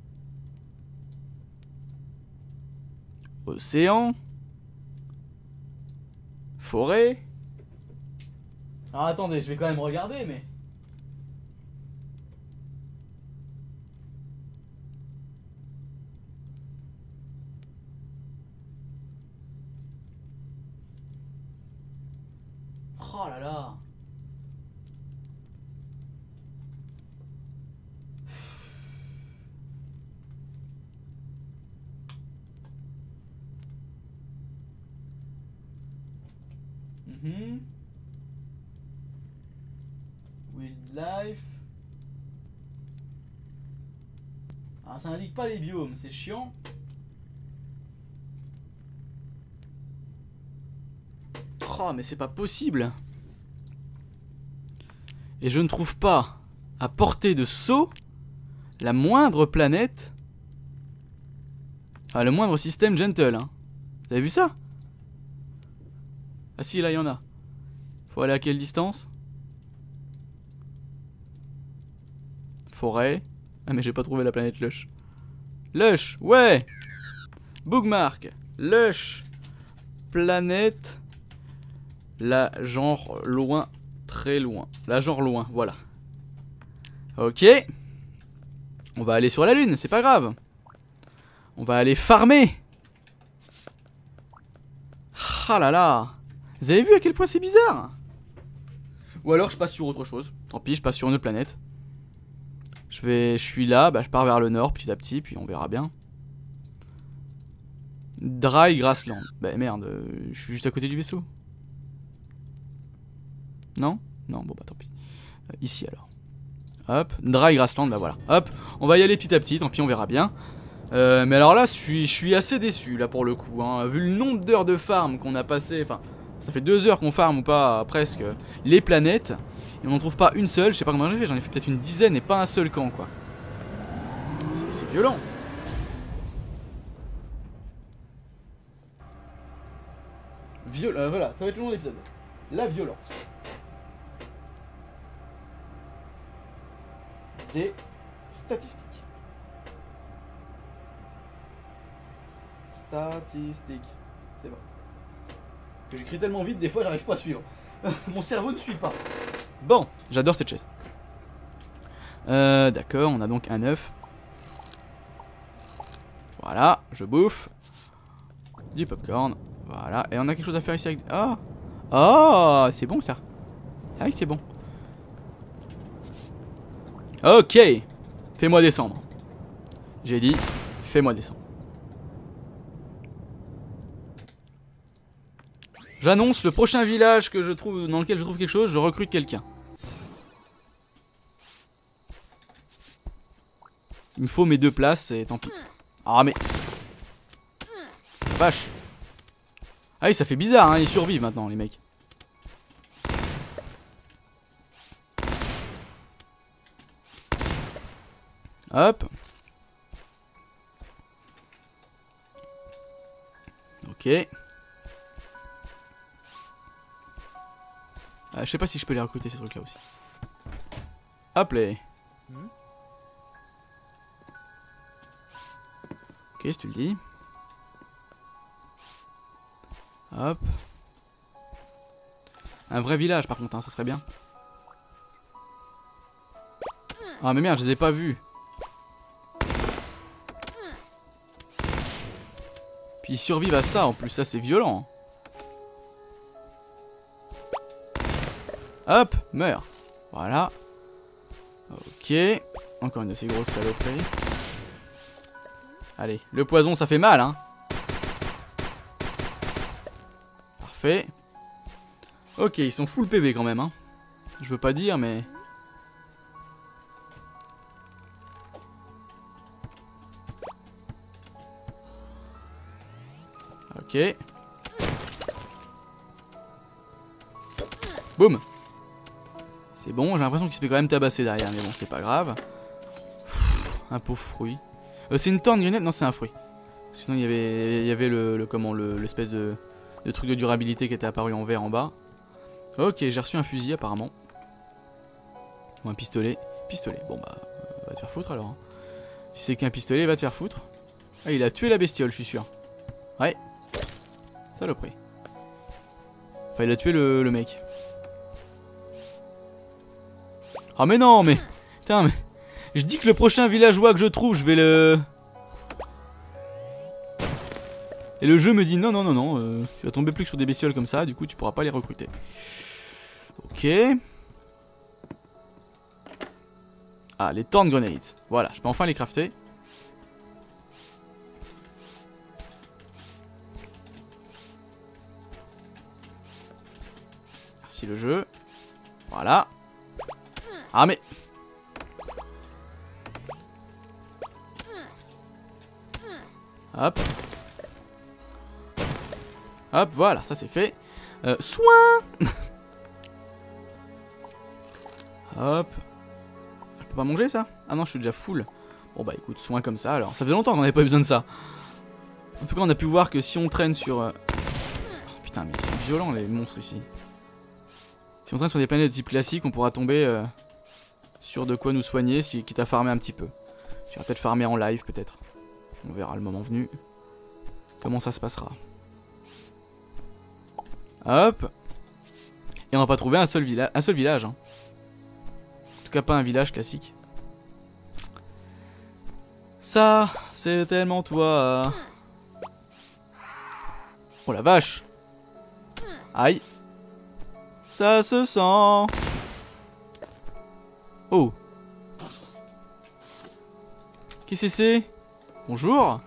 Océan. Forêt. Alors attendez, je vais quand même regarder, mais... Oh là là. Wildlife. Alors ça n'indique pas les biomes, c'est chiant. Oh mais c'est pas possible. Et je ne trouve pas à portée de saut la moindre planète. Ah, le moindre système gentle hein. Vous avez vu ça? Ah si, là il y en a. Faut aller à quelle distance? Forêt. Ah mais j'ai pas trouvé la planète Lush. Lush, ouais. Bookmark. Lush. Planète. La genre loin. Très loin. La genre loin, voilà. Ok. On va aller sur la lune, c'est pas grave. On va aller farmer. Ah là là. Vous avez vu à quel point c'est bizarre? Ou alors je passe sur autre chose. Tant pis, je passe sur une autre planète. Je suis là, bah je pars vers le nord petit à petit, puis on verra bien. Dry Grassland. Bah merde, je suis juste à côté du vaisseau. Non? Non, bon bah tant pis. Ici alors. Hop, Dry Grassland, bah voilà. Hop, on va y aller petit à petit, tant pis, on verra bien. Mais alors là, je suis assez déçu là pour le coup. Hein. Vu le nombre d'heures de farm qu'on a passé, enfin, ça fait 2 heures qu'on farm ou pas, presque, les planètes. Et on n'en trouve pas une seule, je sais pas comment j'en ai fait peut-être une dizaine et pas un seul camp quoi. C'est violent. Voilà, ça va être le nom de l'épisode. La violence. Des statistiques. Statistiques. C'est bon. J'écris tellement vite, des fois j'arrive pas à suivre. Mon cerveau ne suit pas. Bon, j'adore cette chaise. D'accord, on a donc un œuf. Voilà, je bouffe. Du popcorn. Voilà, et on a quelque chose à faire ici avec... Ah, oh, c'est bon ça. Ah oui, c'est bon. Ok. Fais-moi descendre. J'ai dit, fais-moi descendre. J'annonce le prochain village que je trouve, dans lequel je trouve quelque chose, je recrute quelqu'un. Il me faut mes 2 places et tant pis. Ah mais... Vache. Ah oui, ça fait bizarre, hein, ils survivent maintenant les mecs. Hop. Ok. Je sais pas si je peux les recruter ces trucs là aussi. Hop là. Ok, si tu le dis. Hop. Un vrai village par contre, hein, ça serait bien. Ah mais merde, je les ai pas vus. Puis ils survivent à ça en plus, ça c'est violent. Hop, meurs. Voilà. Ok. Encore une de ces grosses saloperies. Allez, le poison ça fait mal hein. Parfait. Ok, ils sont full PV quand même hein. Je veux pas dire mais... Ok. Boum. C'est bon, j'ai l'impression qu'il se fait quand même tabasser derrière, mais bon, c'est pas grave. Un pauvre fruit. C'est une torne grenade? Non, c'est un fruit. Sinon, il y avait l'espèce de truc de durabilité qui était apparu en vert en bas. Ok, j'ai reçu un fusil apparemment. Ou un pistolet. Pistolet, bon bah, va te faire foutre alors. Hein. Si c'est qu'un pistolet, va te faire foutre. Ah, il a tué la bestiole, je suis sûr. Ouais. Saloperie. Enfin, il a tué le mec. Ah mais non, mais... Putain, mais... Je dis que le prochain villageois que je trouve, je vais le... Et le jeu me dit non, non, non, non, tu vas tomber plus que sur des bestioles comme ça, du coup tu pourras pas les recruter. Ok. Ah, les Thorn Grenades. Voilà, je peux enfin les crafter. Merci le jeu. Voilà. Ah mais... Hop. Hop, voilà, ça c'est fait. Soin. Hop. Je peux pas manger ça? Ah non, je suis déjà full. Bon bah écoute, soin comme ça alors. Ça fait longtemps qu'on n'avait pas eu besoin de ça. En tout cas, on a pu voir que si on traîne sur... Oh, putain, mais c'est violent les monstres ici. Si on traîne sur des planètes de type classique, on pourra tomber sur de quoi nous soigner, quitte à farmer un petit peu. Tu vas peut-être farmer en live peut-être. On verra le moment venu. comment ça se passera. Hop. Et on va pas trouver un seul village. Hein. En tout cas pas un village classique. Ça, c'est tellement toi. Oh la vache. Aïe. Ça se sent. Oh. Qu'est-ce que c'est? Bonjour.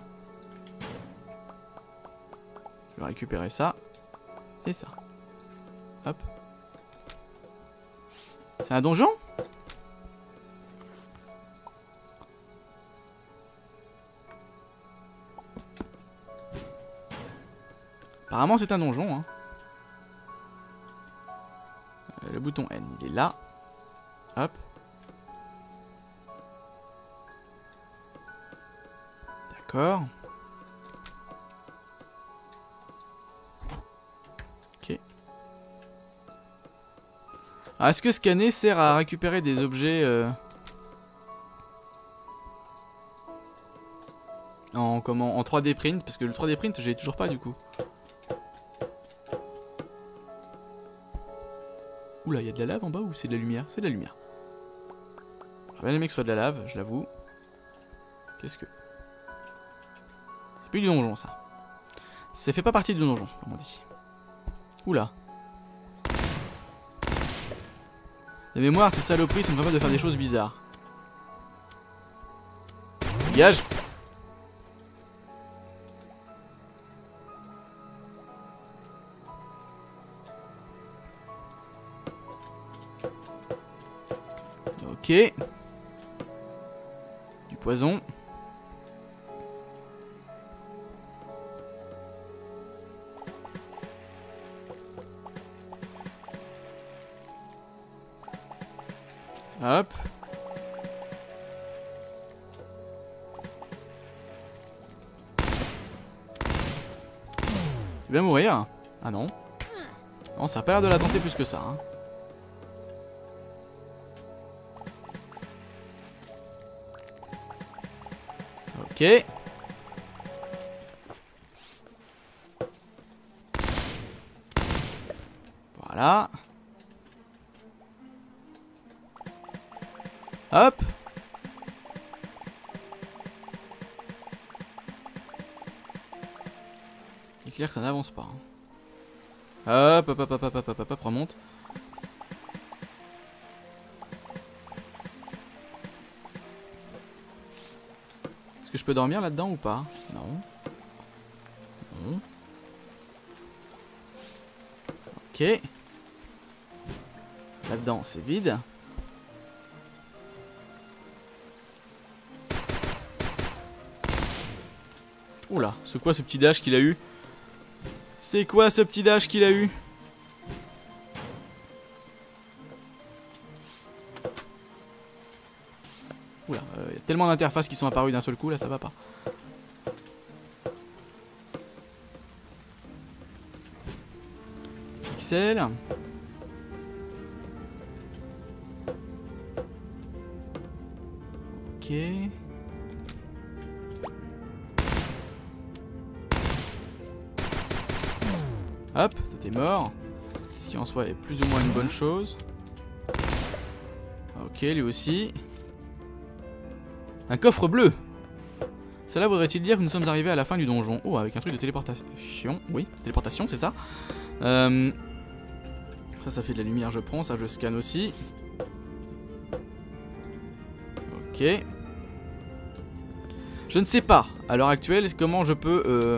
Je vais récupérer ça. Et ça. Hop. C'est un donjon? Apparemment c'est un donjon. Hein. Le bouton N, il est là. Hop. D'accord. Ok. Alors, est-ce que scanner sert à récupérer des objets en 3D print? Parce que le 3D print, j'ai toujours pas du coup. Oula, il y a de la lave en bas ou c'est de la lumière? C'est de la lumière. J'aurais bien aimé que ce soit de la lave, je l'avoue. Qu'est-ce que... C'est plus du donjon ça. Ça fait pas partie du donjon, comme on dit. Oula. De mémoire, ces saloperies sont capables de faire des choses bizarres. Dégage. Ok. Du poison. Hop. Tu vas mourir? Ah non. Non, ça a pas l'air de la tenter plus que ça. Hein. Ok. Voilà. Hop. Il est clair que ça n'avance pas. Hein. Hop, hop, hop, hop, hop, hop, hop, hop, remonte. Est-ce que je peux dormir là-dedans ou pas? Non. Non. Ok. Là-dedans, c'est vide. Oula, c'est quoi ce petit dash qu'il a eu? C'est quoi ce petit dash qu'il a eu? Oula, y a tellement d'interfaces qui sont apparues d'un seul coup, là ça va pas. Pixel. Ok. Hop, toi t'es mort. Ce qui en soi est plus ou moins une bonne chose. Ok, lui aussi. Un coffre bleu. Cela voudrait-il dire que nous sommes arrivés à la fin du donjon? Oh, avec un truc de téléportation. Oui, téléportation, c'est ça. Ça fait de la lumière, je prends. Ça, je scanne aussi. Ok. Je ne sais pas, à l'heure actuelle, comment je peux...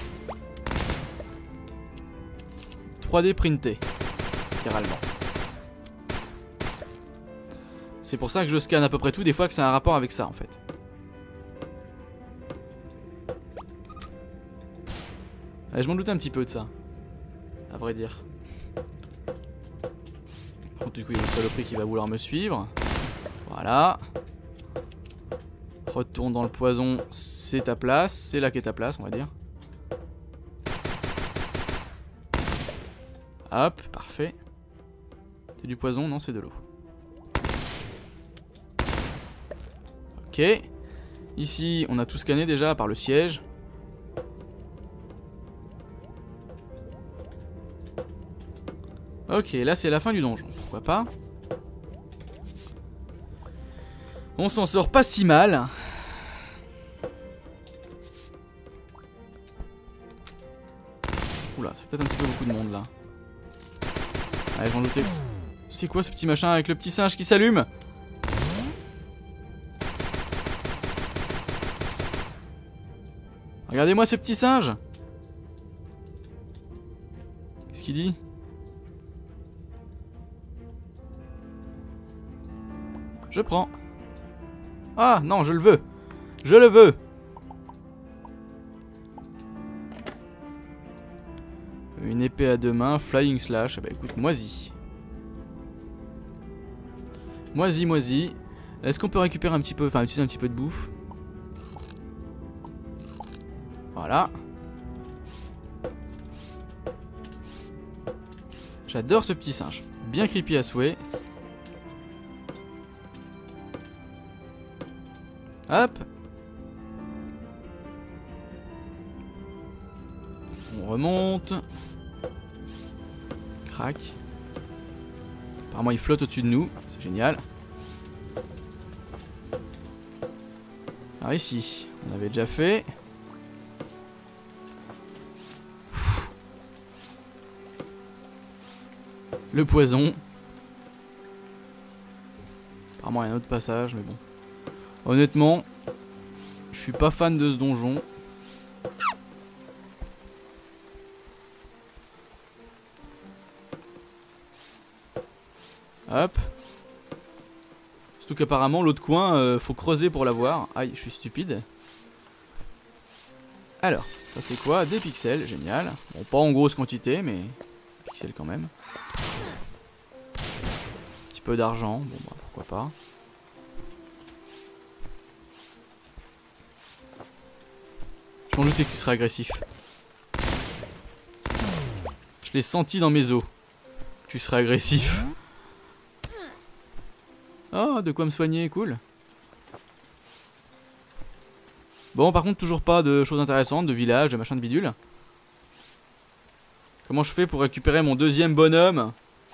3D printer, littéralement. C'est pour ça que je scanne à peu près tout, des fois que c'est un rapport avec ça en fait. Ouais, je m'en doutais un petit peu de ça, à vrai dire. Par contre, du coup, il y a une saloperie qui va vouloir me suivre. Voilà. Retourne dans le poison, c'est ta place, c'est là qu'est ta place, on va dire. Hop, parfait. C'est du poison? Non, c'est de l'eau. Ok. Ici, on a tout scanné déjà, par le siège. Ok, là c'est la fin du donjon, pourquoi pas. On s'en sort pas si mal. Oula, ça fait peut-être un petit peu beaucoup de monde là. Allez, j'en doutais. C'est quoi ce petit machin avec le petit singe qui s'allume? Regardez-moi ce petit singe. Qu'est-ce qu'il dit? Je prends. Ah non, je le veux. Je le veux. Une épée à deux mains, flying slash. Bah écoute, moisi. Moisi, moisi. Est-ce qu'on peut récupérer un petit peu, enfin utiliser un petit peu de bouffe? Voilà. J'adore ce petit singe. Bien creepy à souhait. Hop. On remonte. Crac. Apparemment il flotte au-dessus de nous. C'est génial. Alors ici, on avait déjà fait. Le poison. Apparemment il y a un autre passage, mais bon. Honnêtement, je suis pas fan de ce donjon. Hop. Surtout qu'apparemment l'autre coin, faut creuser pour l'avoir. Aïe, je suis stupide. Alors, ça c'est quoi? Des pixels, génial. Bon, pas en grosse quantité, mais pixels quand même. Un petit peu d'argent, bon bah pourquoi pas. Je m'en doutais que tu serais agressif. Je l'ai senti dans mes os. Tu serais agressif. Oh, de quoi me soigner, cool. Bon, par contre, toujours pas de choses intéressantes, de village, de machin de bidule. Comment je fais pour récupérer mon deuxième bonhomme?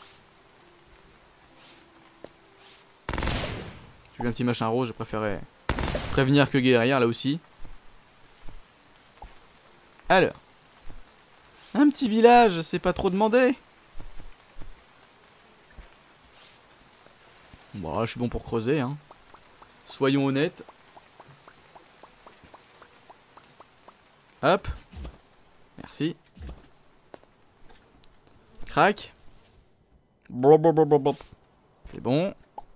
J'ai vu un petit machin rose, je préférais prévenir que guérir là aussi. Alors. Un petit village, c'est pas trop demandé. Bon, là, je suis bon pour creuser, hein. Soyons honnêtes. Hop. Merci. Crac. C'est bon.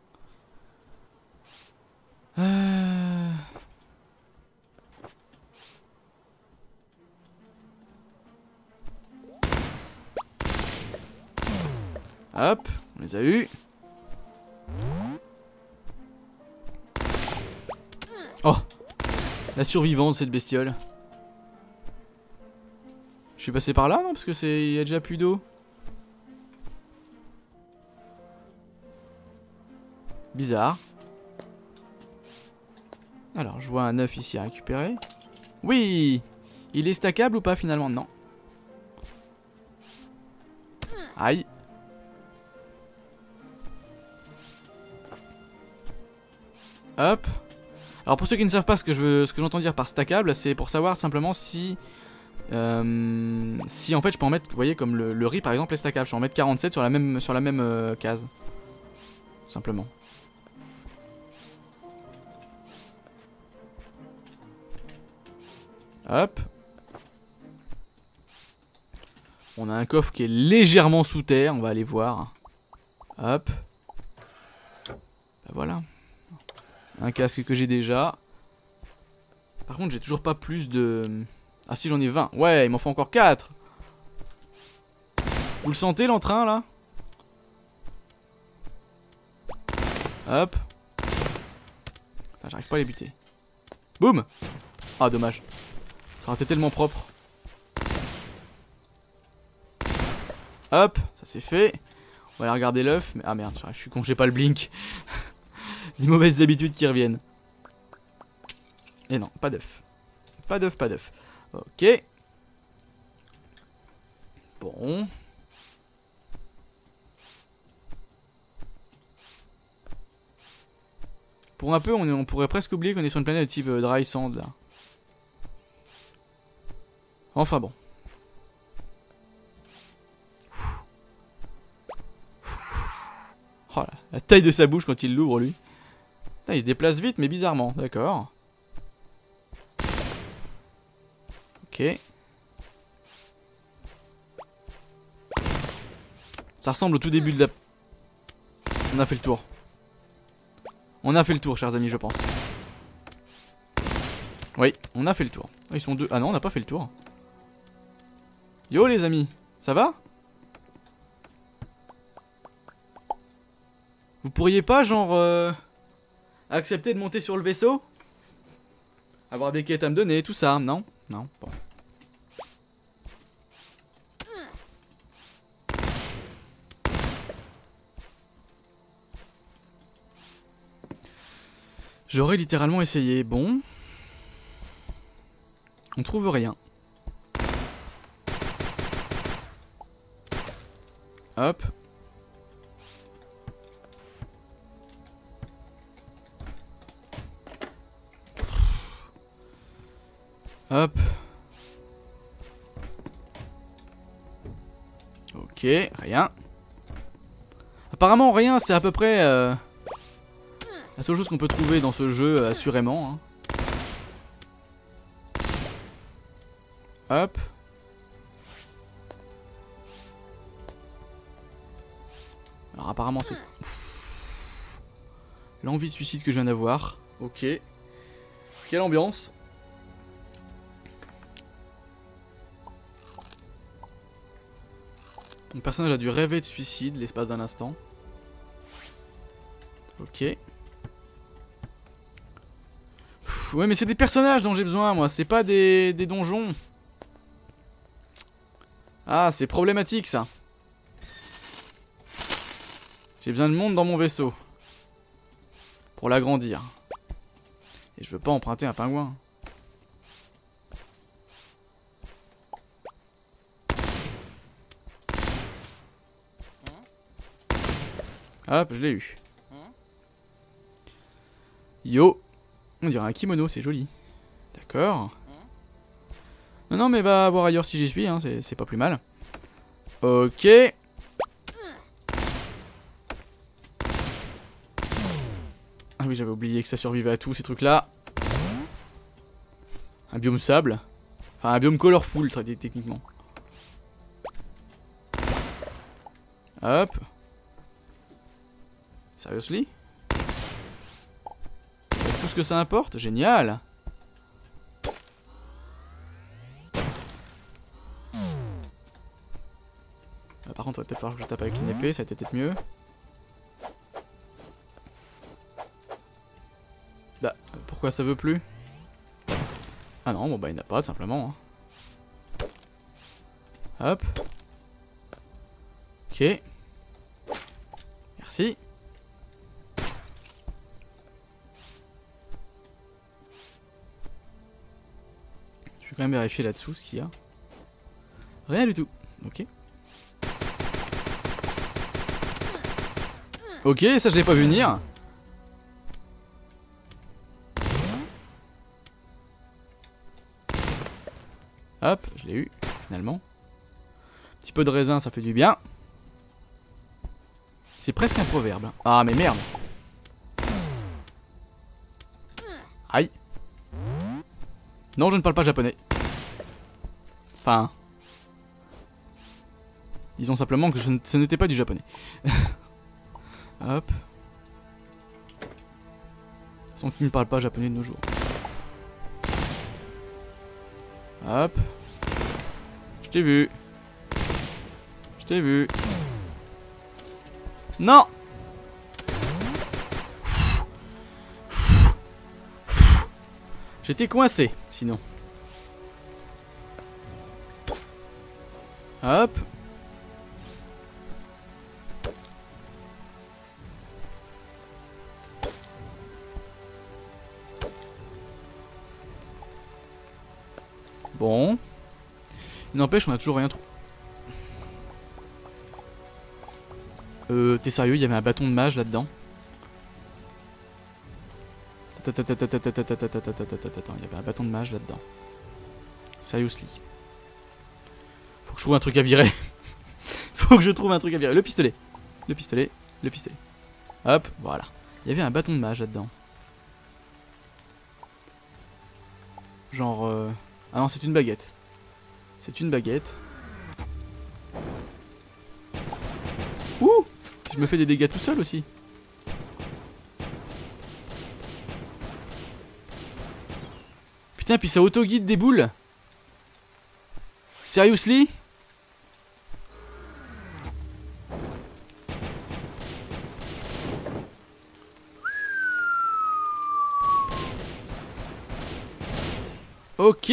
Hop, on les a eus. Oh, la survivance de cette bestiole. Je suis passé par là, non? Parce que il y a déjà plus d'eau. Bizarre. Alors, je vois un œuf ici à récupérer. Oui! Il est stackable ou pas finalement? Non. Aïe. Hop. Alors pour ceux qui ne savent pas ce que j'entends dire par stackable, c'est pour savoir simplement si si en fait je peux en mettre, vous voyez, comme le riz par exemple est stackable, je peux en mettre 47 sur la même case. Tout simplement. Hop. On a un coffre qui est légèrement sous terre, on va aller voir. Hop. Bah voilà. Un casque que j'ai déjà. Par contre j'ai toujours pas plus de... Ah si, j'en ai 20. Ouais, il m'en faut encore 4. Vous le sentez l'entrain là? Hop. Ça, j'arrive pas à les buter. Boum. Ah dommage. Ça aurait été tellement propre. Hop, ça c'est fait. On va aller regarder l'œuf. Mais... Ah merde, je suis con, j'ai pas le blink. Des mauvaises habitudes qui reviennent. Et non, pas d'œuf. Pas d'œuf, pas d'œuf. Ok. Bon. Pour un peu, on pourrait presque oublier qu'on est sur une planète de type dry sand là. Enfin bon. Oh là, la taille de sa bouche quand il l'ouvre lui. Putain, il se déplace vite mais bizarrement, d'accord. Ok. Ça ressemble au tout début de la... On a fait le tour. On a fait le tour, chers amis, je pense. Oui, on a fait le tour. Ils sont deux. Ah non, on n'a pas fait le tour. Yo les amis, ça va? Vous pourriez pas, genre, accepter de monter sur le vaisseau? Avoir des quêtes à me donner, tout ça, non? Non, bon. J'aurais littéralement essayé. Bon. On trouve rien. Hop. Hop. Ok, rien. Apparemment rien, c'est à peu près la seule chose qu'on peut trouver dans ce jeu, assurément. Hein. Hop. Alors apparemment c'est... L'envie de suicide que je viens d'avoir. Ok. Quelle ambiance. Mon personnage a dû rêver de suicide l'espace d'un instant. Ok. Ouais mais c'est des personnages dont j'ai besoin moi, c'est pas des donjons. Ah c'est problématique ça. J'ai besoin de monde dans mon vaisseau. Pour l'agrandir. Et je veux pas emprunter un pingouin. Hop, je l'ai eu. Yo. On dirait un kimono, c'est joli. D'accord. Non, non, mais va voir ailleurs si j'y suis, hein, c'est pas plus mal. Ok. Ah oui, j'avais oublié que ça survivait à tout, ces trucs-là. Un biome sable. Enfin, un biome colorful, techniquement. Hop. Seriously? Tout ce que ça importe? Génial! Par contre, il va peut-être falloir que je tape avec une épée, ça va peut-être mieux. Bah, pourquoi ça veut plus? Ah non, bon bah il n'y en a pas, tout simplement. Hein. Hop. Ok. Merci. Je vais quand même vérifier là-dessous ce qu'il y a. Rien du tout. Ok. Ok, ça je l'ai pas vu venir. Hop, je l'ai eu, finalement. Un petit peu de raisin, ça fait du bien. C'est presque un proverbe. Ah, mais merde. Aïe. Non, je ne parle pas japonais. Enfin... Disons simplement que ce n'était pas du japonais. Hop. De toute façon, qui ne parle pas japonais de nos jours. Hop. Je t'ai vu. Je t'ai vu. Non! J'étais coincé, sinon. Hop. Bon. Il n'empêche, on a toujours rien trouvé. T'es sérieux, il y avait un bâton de mage là-dedans? il y avait un bâton de mage là-dedans. Seriously. Faut que je trouve un truc à virer. Faut que je trouve un truc à virer. Le pistolet. Le pistolet. Le pistolet. Hop, voilà. Il y avait un bâton de mage là-dedans. Genre... Ah non, c'est une baguette. C'est une baguette. Ouh! Je me fais des dégâts tout seul aussi. Putain, puis ça auto-guide des boules. Seriously? Ok.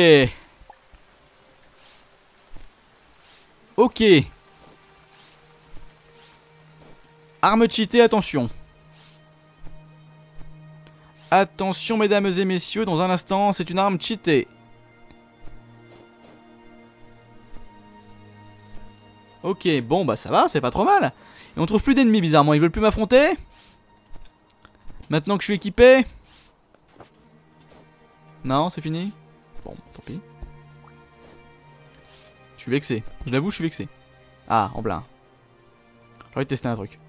Ok. Arme cheatée, attention. Attention mesdames et messieurs, dans un instant, c'est une arme cheatée. Ok, bon bah ça va, c'est pas trop mal. Et on trouve plus d'ennemis bizarrement, ils veulent plus m'affronter. Maintenant que je suis équipé. Non, c'est fini. Bon, tant pis. Je suis vexé, je l'avoue, je suis vexé. Ah, en plein. J'ai envie de tester un truc.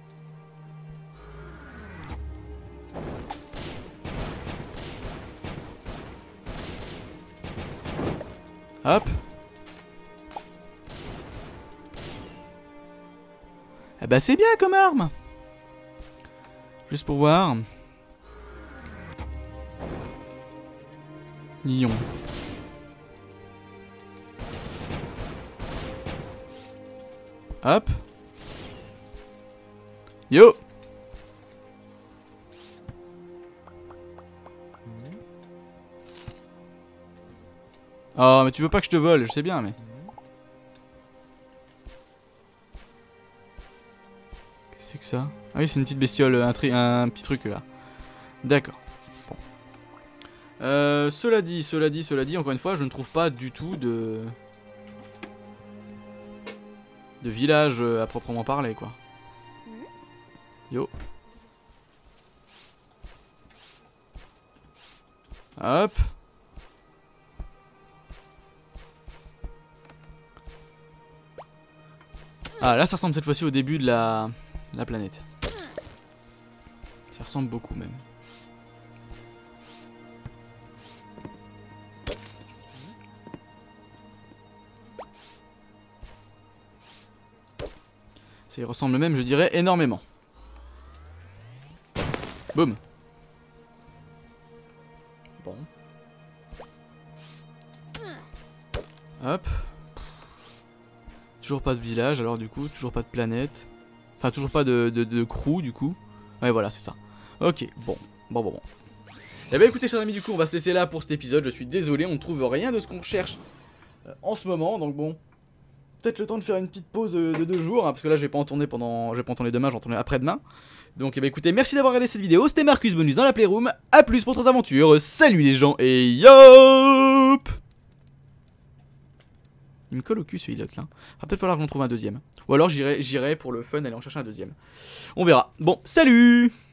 Hop. Eh bah c'est bien comme arme. Juste pour voir. Lion. Hop. Yo. Oh mais tu veux pas que je te vole, je sais bien mais... Qu'est-ce que c'est que ça? Ah oui c'est une petite bestiole, un petit truc là. D'accord. Bon. Cela dit, encore une fois, je ne trouve pas du tout de village à proprement parler quoi. Yo. Hop. Ah là ça ressemble cette fois-ci au début de la planète. Ça ressemble beaucoup même. Ça y ressemble même, je dirais, énormément. Boum. Bon. Hop. Toujours pas de village, alors du coup, toujours pas de planète. Enfin, toujours pas de crew, du coup. Ouais, voilà, c'est ça. Ok, bon. Bon. Eh ben écoutez, chers amis, du coup, on va se laisser là pour cet épisode. Je suis désolé, on ne trouve rien de ce qu'on cherche en ce moment, donc bon. Peut-être le temps de faire une petite pause de 2 jours, hein, parce que là, je vais pas en tourner demain, j'en tournerai après-demain. Donc, eh ben écoutez, merci d'avoir regardé cette vidéo. C'était Marcus Bonus dans la Playroom. A plus pour d'autres aventures. Salut les gens, et yop! Il me colle au cul ce Hillock là. Va peut-être falloir que j'en trouve un deuxième. Ou alors j'irai pour le fun aller en chercher un deuxième. On verra. Bon, salut!